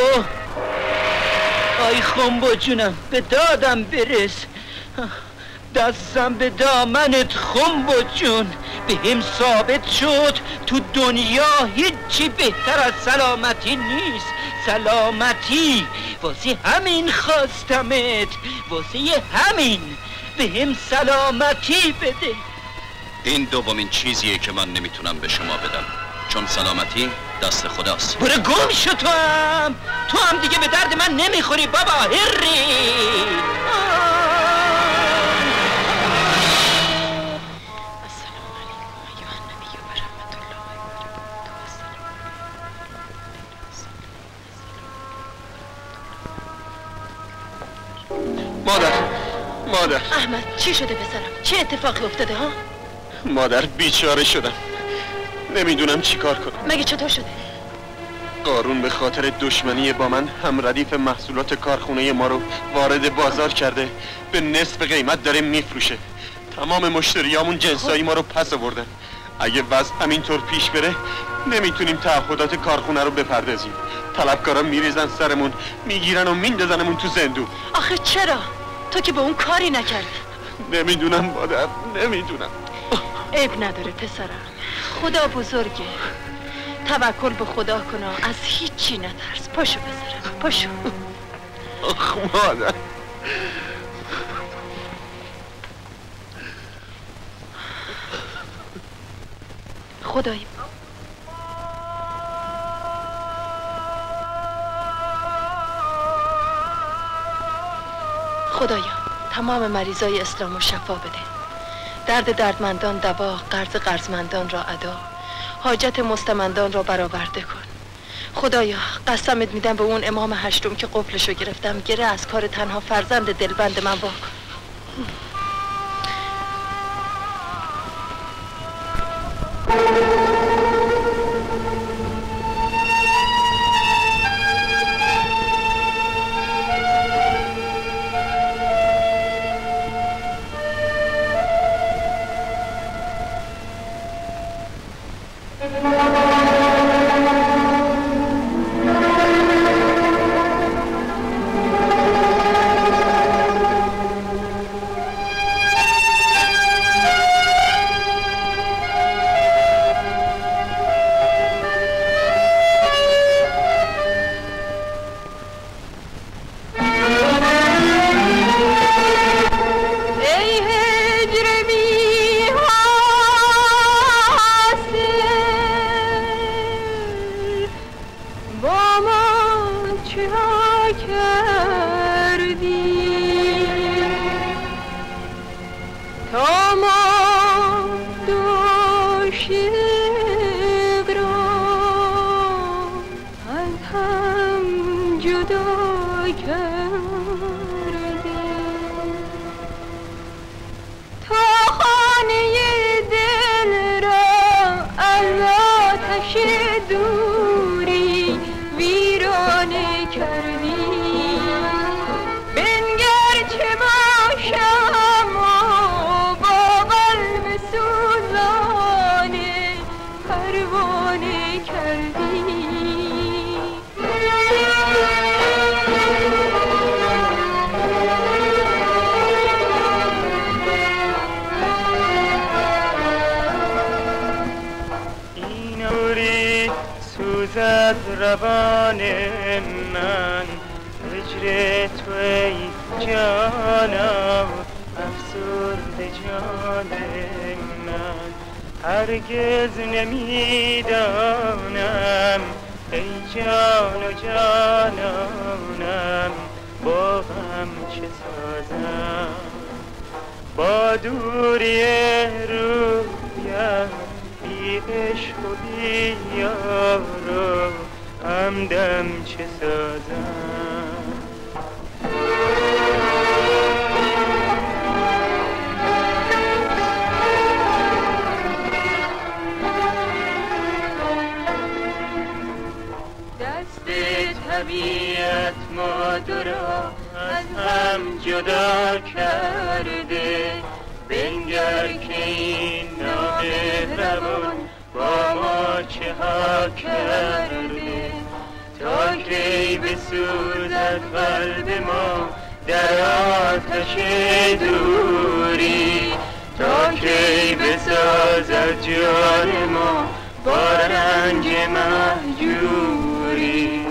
آی خنبو جونم، به دادم برس. دستم به دامنت خنبو جون. به هم ثابت شد تو دنیا هیچی بهتر از سلامتی نیست. سلامتی، واسه همین خواستمت، واسه همین. به هم سلامتی بده. این دومین چیزیه که من نمیتونم به شما بدم، چون سلامتی دست خداست. برو گم شو تو هم دیگه به درد من نمیخوری بابا هری. مادر احمد، چی شده پسرم؟ چه اتفاقی افتاده ها؟ مادر بیچاره شدم، نمیدونم چی کار کنم. مگه چطور شده؟ قارون به خاطر دشمنی با من هم ردیف محصولات کارخونه ما رو وارد بازار کرده، به نصف قیمت داره میفروشه. تمام مشتریامون جنسایی ما رو پس آوردن. اگه وضع همینطور پیش بره نمیتونیم تعهدات کارخونه رو بپردازیم. طلبکارا میریزن سرمون، میگیرن و میندازنمون تو زندون. آخه چرا؟ تو که به اون کاری نکردی. نمیدونم مادر، نمیدونم. عیب نداره پسرم، خدا بزرگه. توکل به خدا کن، از هیچی نترس. پاشو پسرم، پاشو. آخ مادر. خدایی خدایا تمام مریضای اسلام رو شفا بده. درد دردمندان دوا، قرض قرضمندان را ادا، حاجت مستمندان را برآورده کن. خدایا قسمت میدم به اون امام هشتم که قفلشو گرفتم، گره از کار تنها فرزند دلبند من واکن. روان من هجر توی جانم افسرد جان من هرگز نمیدانم ای جان و جانانم با غم چه سازم با دوری رویم بی عشق و بی یارو همدم چه سازم دست طبیعت ما دو را از هم جدا کرده بنگر که این نامهربان با ما چه ها کرده تا کی بسوزد قلب ما در آتش دوری تا کی بسازد جان ما با رنج مهجوری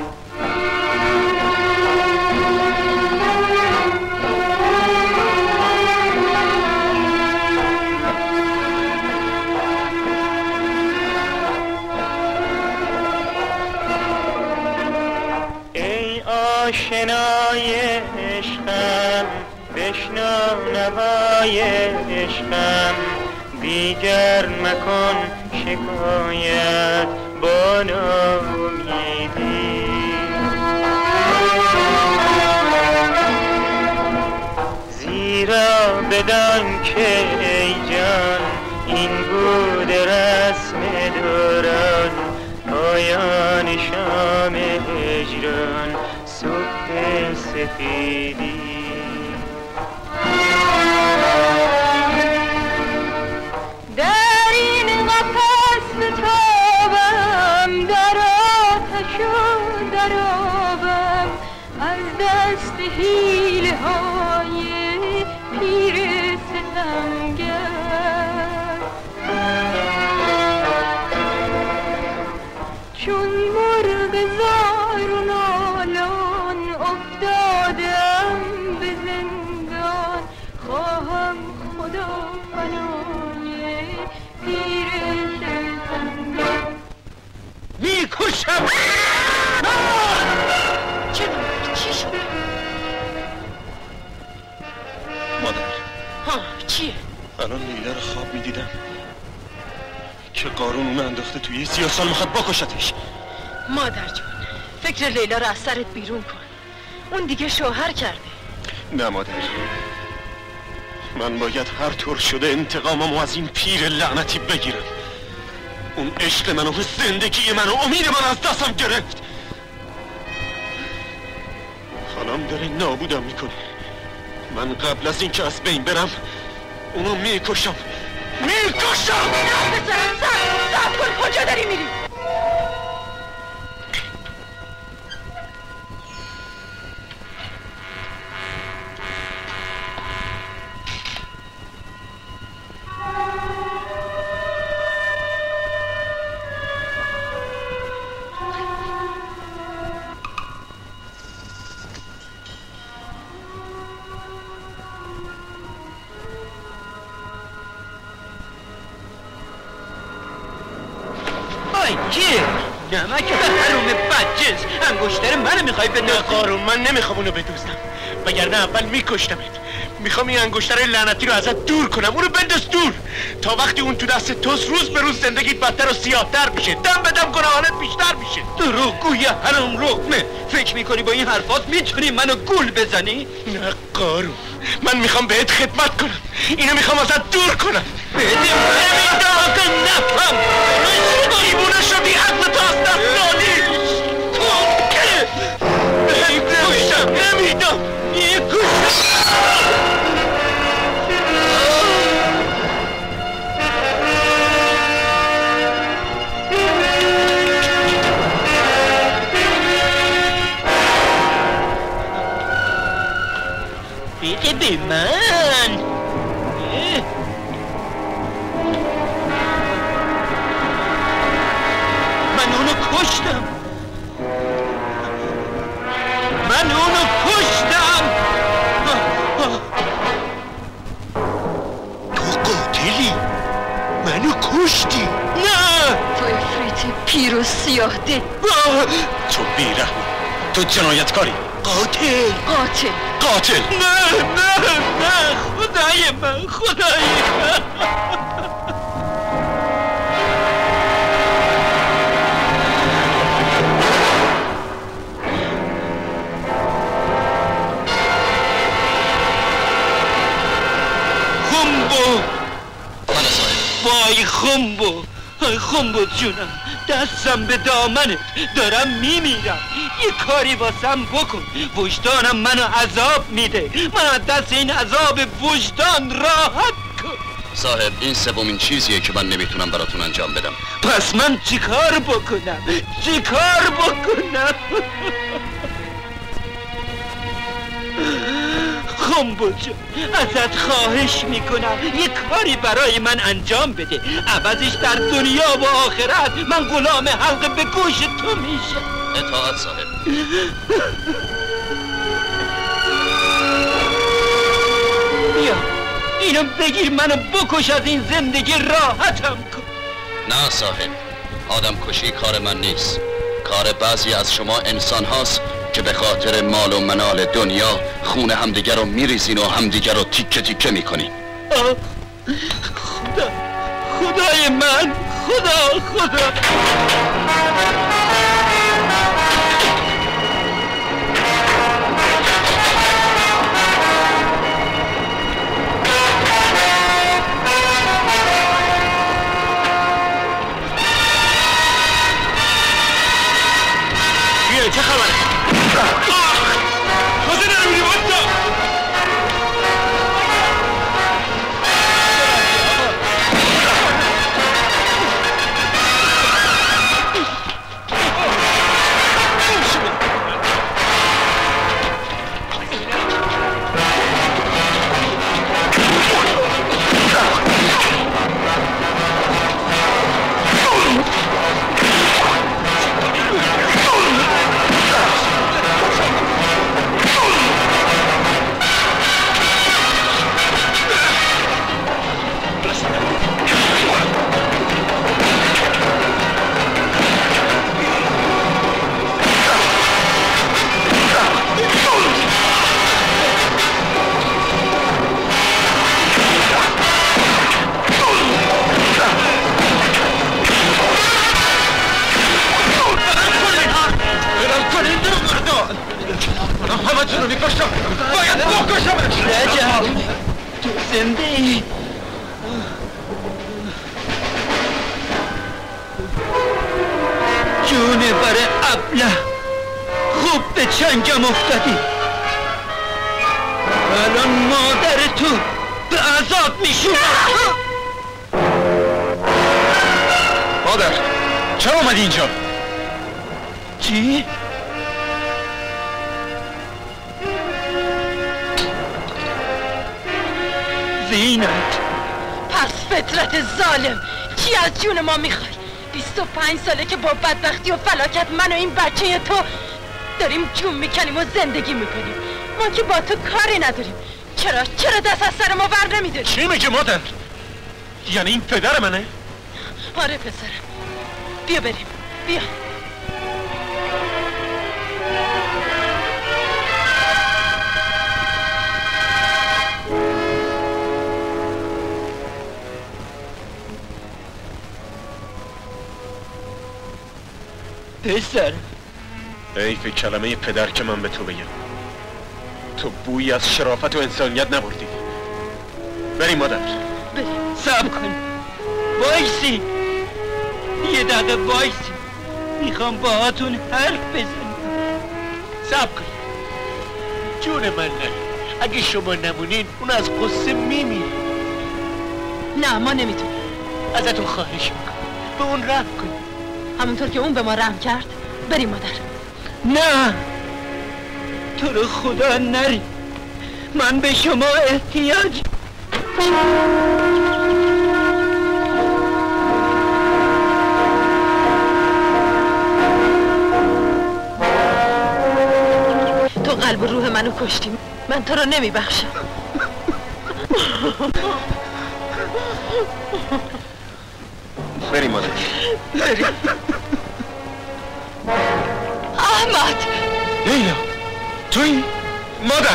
آشنای عشقم بشنو نوای عشقم دیگر مکن شکایت با ناامیدی زیرا بدان که ای جان این بود رسم دوران پایان شام هجران صبح سفیدی در این قفس بتابم در آتش و در آبم از دست حیله های پیر ستمگر چون مرغ زار و نالان افتادم به زندان خواهم خدا فنای پیر ستمگر میکشم چی شد؟ الان لیلا رو خواب میدیدم که قارون اونو انداخته توی یه سیاه‌سال میخواد بکشتش. مادر جون، فکر لیلا رو از سرت بیرون کن. اون دیگه شوهر کرده. نه مادر، من باید هر طور شده انتقاممو از این پیر لعنتی بگیرم. اون عشق منو، زندگی منو، امید من از دستم گرفت. خانم داره نابودم میکنه. من قبل از اینکه از بین برم اونو میکشم. صبر کن، کجا داری میری؟ نمک به حروم بدجنس، انگشتر منو میخوای بدوزی؟ نه قارون، من نمیخوام اونو بدوزم، وگرنه اول میکشتمت. میخوام این انگشتر لعنتی رو ازت دور کنم، اونو بنداز دور. تا وقتی اون تو دست توست روز به روز زندگیت بدتر و سیاه‌تر میشه، دم به دم گناهانت بیشتر میشه. دروغگوی حرام رقمه. فکر میکنی با این حرفات میتونی منو گول بزنی؟ نه قارون، من میخوام بهت خدمت کنم، اینو میخوام ازت دور کنم. بده نمیدام که نفهم دیوونه شدی، عقل تو از دست دادی. نمیدام بده به من. من اونو کشتم. تو قاتلی؟ منو کشتی؟ نه، تو افریت پیر و سیاه دل. تو بیرحم، تو جنایتکاری. قاتل. نه خدای من. وای خنبو جونم، دستم به دامنت، دارم میمیرم. یه کاری واسم بکن، وجدانم منو عذاب میده. من از دست این عذاب وجدان راحت کن. صاحب، این سومین چیزیه که من نمیتونم براتون انجام بدم. پس من چیکار بکنم؟ خنبو جون، ازت خواهش میکنم یه کاری برای من انجام بده. عوضش در دنیا و آخرت من غلام حلقه به گوش تو میشم. اطاعت صاحب. بیا اینو بگیر، منو بکش، از این زندگی راحتم کن. نه صاحب، آدم کشی کار من نیست. کار بعضی از شما انسان هاست که به خاطر مال و منال دنیا خون همدیگر رو میریزین و همدیگر رو تیکه تیکه میکنین. خدای من، خدا چه خبره؟ کجا نمیدی بانتا؟ بکشم، باید بکشمش. رجب تو زنده ای؟ جونه بر ابله خوب به چنگم افتادی. الان مادر تو به عذاب میشونه. مادر چرا اومدی اینجا؟ چی؟ زینت پس فطرت ظالم چی از جون ما میخوای؟ 25 ساله که با بدبختی و فلاکت من و این بچه تو داریم جون میکنیم و زندگی میکنیم. ما که با تو کاری نداریم. چرا دست از سر ما ور نمیداری؟ چی میگی مادر؟ یعنی این پدر منه؟ آره پسرم. بیا بریم. بیا. پسر حیف کلمه پدر که من به تو بگم. تو بویی از شرافت و انسانیت نبردی. بریم مادر. بریم. صبر کن. وایسی. یه دقیقه وایسی. میخوام باهاتون حرف بزنم. صبر کن. جون من نه. اگه شما نمونین اون از قصه میمیره. نه ما نمیتونیم. ازتون خواهش میکنم به اون رحم کنید. همونطور که اون به ما رحم کرد. بریم مادر. نه تو رو خدا نری. من به شما احتیاج. تو قلب و روح منو کشتی. من تو رو نمیبخشم. بریم مادر. بریم. احمد لیلا تویی؟ مادر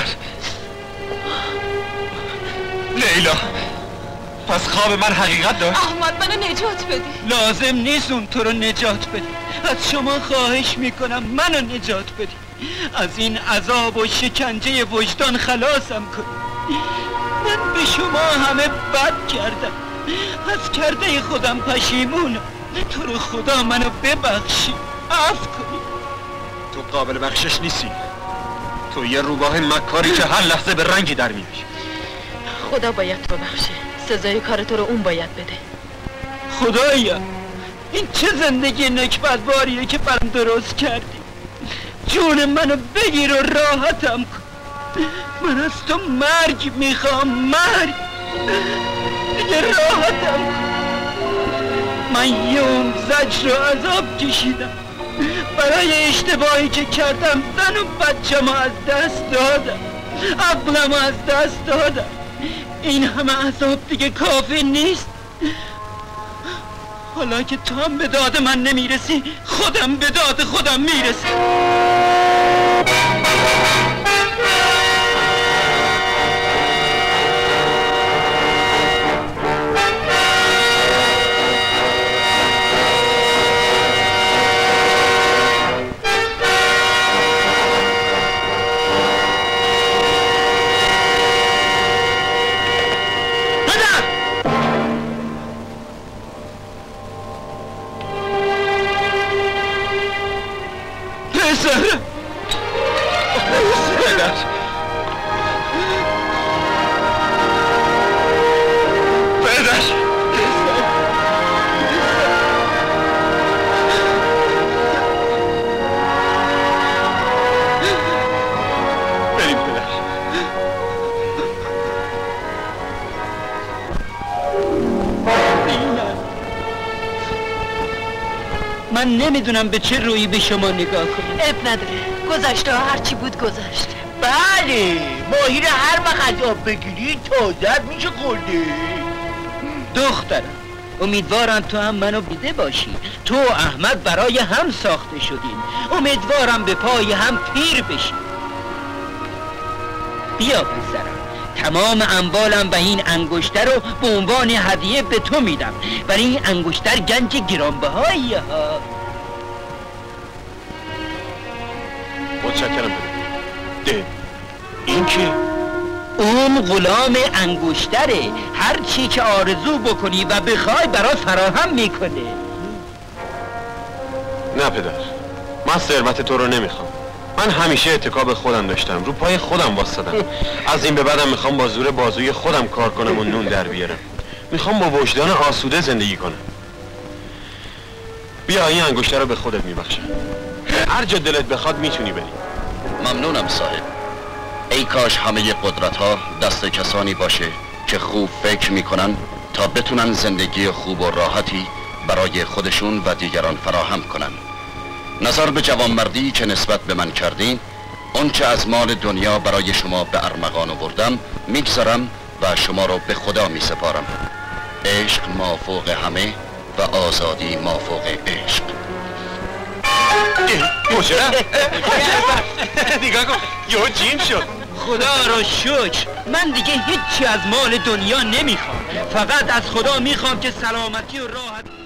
لیلا پس خواب من حقیقت داشت؟ احمد منو نجات بده. لازم نیست اون تو رو نجات بده. از شما خواهش میکنم منو نجات بده. از این عذاب و شکنجه وجدان خلاصم کنی. من به شما همه بد کردم. از کرده خودم پشیمونم. تو رو خدا منو ببخشی. عفو کنی. تو قابل بخشش نیستی. تو یه روباه مکاری که هر لحظه به رنگی در میای. خدا باید تو بخشه. سزای کار تو رو اون باید بده. خدایا این چه زندگی نکبتباریه که برام درست کردی. جون منو بگیر و راحتم کن. من از تو مرگ میخوام. مرگ دیگه راحتم کن. من یه عمر زجر و عذاب کشیدم. برای اشتباهی که کردم زن و بچه‌مو از دست دادم. عقلمو از دست دادم. این همه عذاب دیگه کافی نیست. حالا که تو هم به داد من نمیرسی خودم به داد خودم میرسم. من نمیدونم به چه رویی به شما نگاه کنم. اب نداره. گذشته ها هرچی بود گذشته. بله ماهی رو هر وقت آب بگیری تازه میشه خورده. دخترم امیدوارم تو هم منو دیده باشی. تو و احمد برای هم ساخته شدین. امیدوارم به پای هم پیر بشی. بیا پسرم تمام اموالم و این انگشتر رو به عنوان هدیه به تو میدم. برای این انگشتر گنج گرانبهاییه ها. متشکرم. ده این که اون غلام انگشتره، هر چی که آرزو بکنی و بخوای برات فراهم میکنه. نه پدر، من ثروت تو رو نمیخوام. من همیشه اتکا به خودم داشتم، رو پای خودم واسطم. از این به بعدم میخوام با زور بازوی خودم کار کنم و نون در بیارم. میخوام با وجدان آسوده زندگی کنم. بیا این انگشتر رو به خودت میبخشم. هر جا دلت بخواد میتونی بری. ممنونم صاحب. ای کاش همه قدرت ها دست کسانی باشه که خوب فکر میکنن تا بتونن زندگی خوب و راحتی برای خودشون و دیگران فراهم کنن. نظر به جوانمردی که نسبت به من کردین، اون چه از مال دنیا برای شما به ارمغان آوردم میگذارم و شما رو به خدا میسپارم. عشق مافوق همه و آزادی مافوق عشق. مجرم دیگه کن یهو جیم شد. خدا رو شکر من دیگه هیچی از مال دنیا نمیخوام، فقط از خدا میخوام که سلامتی و راحت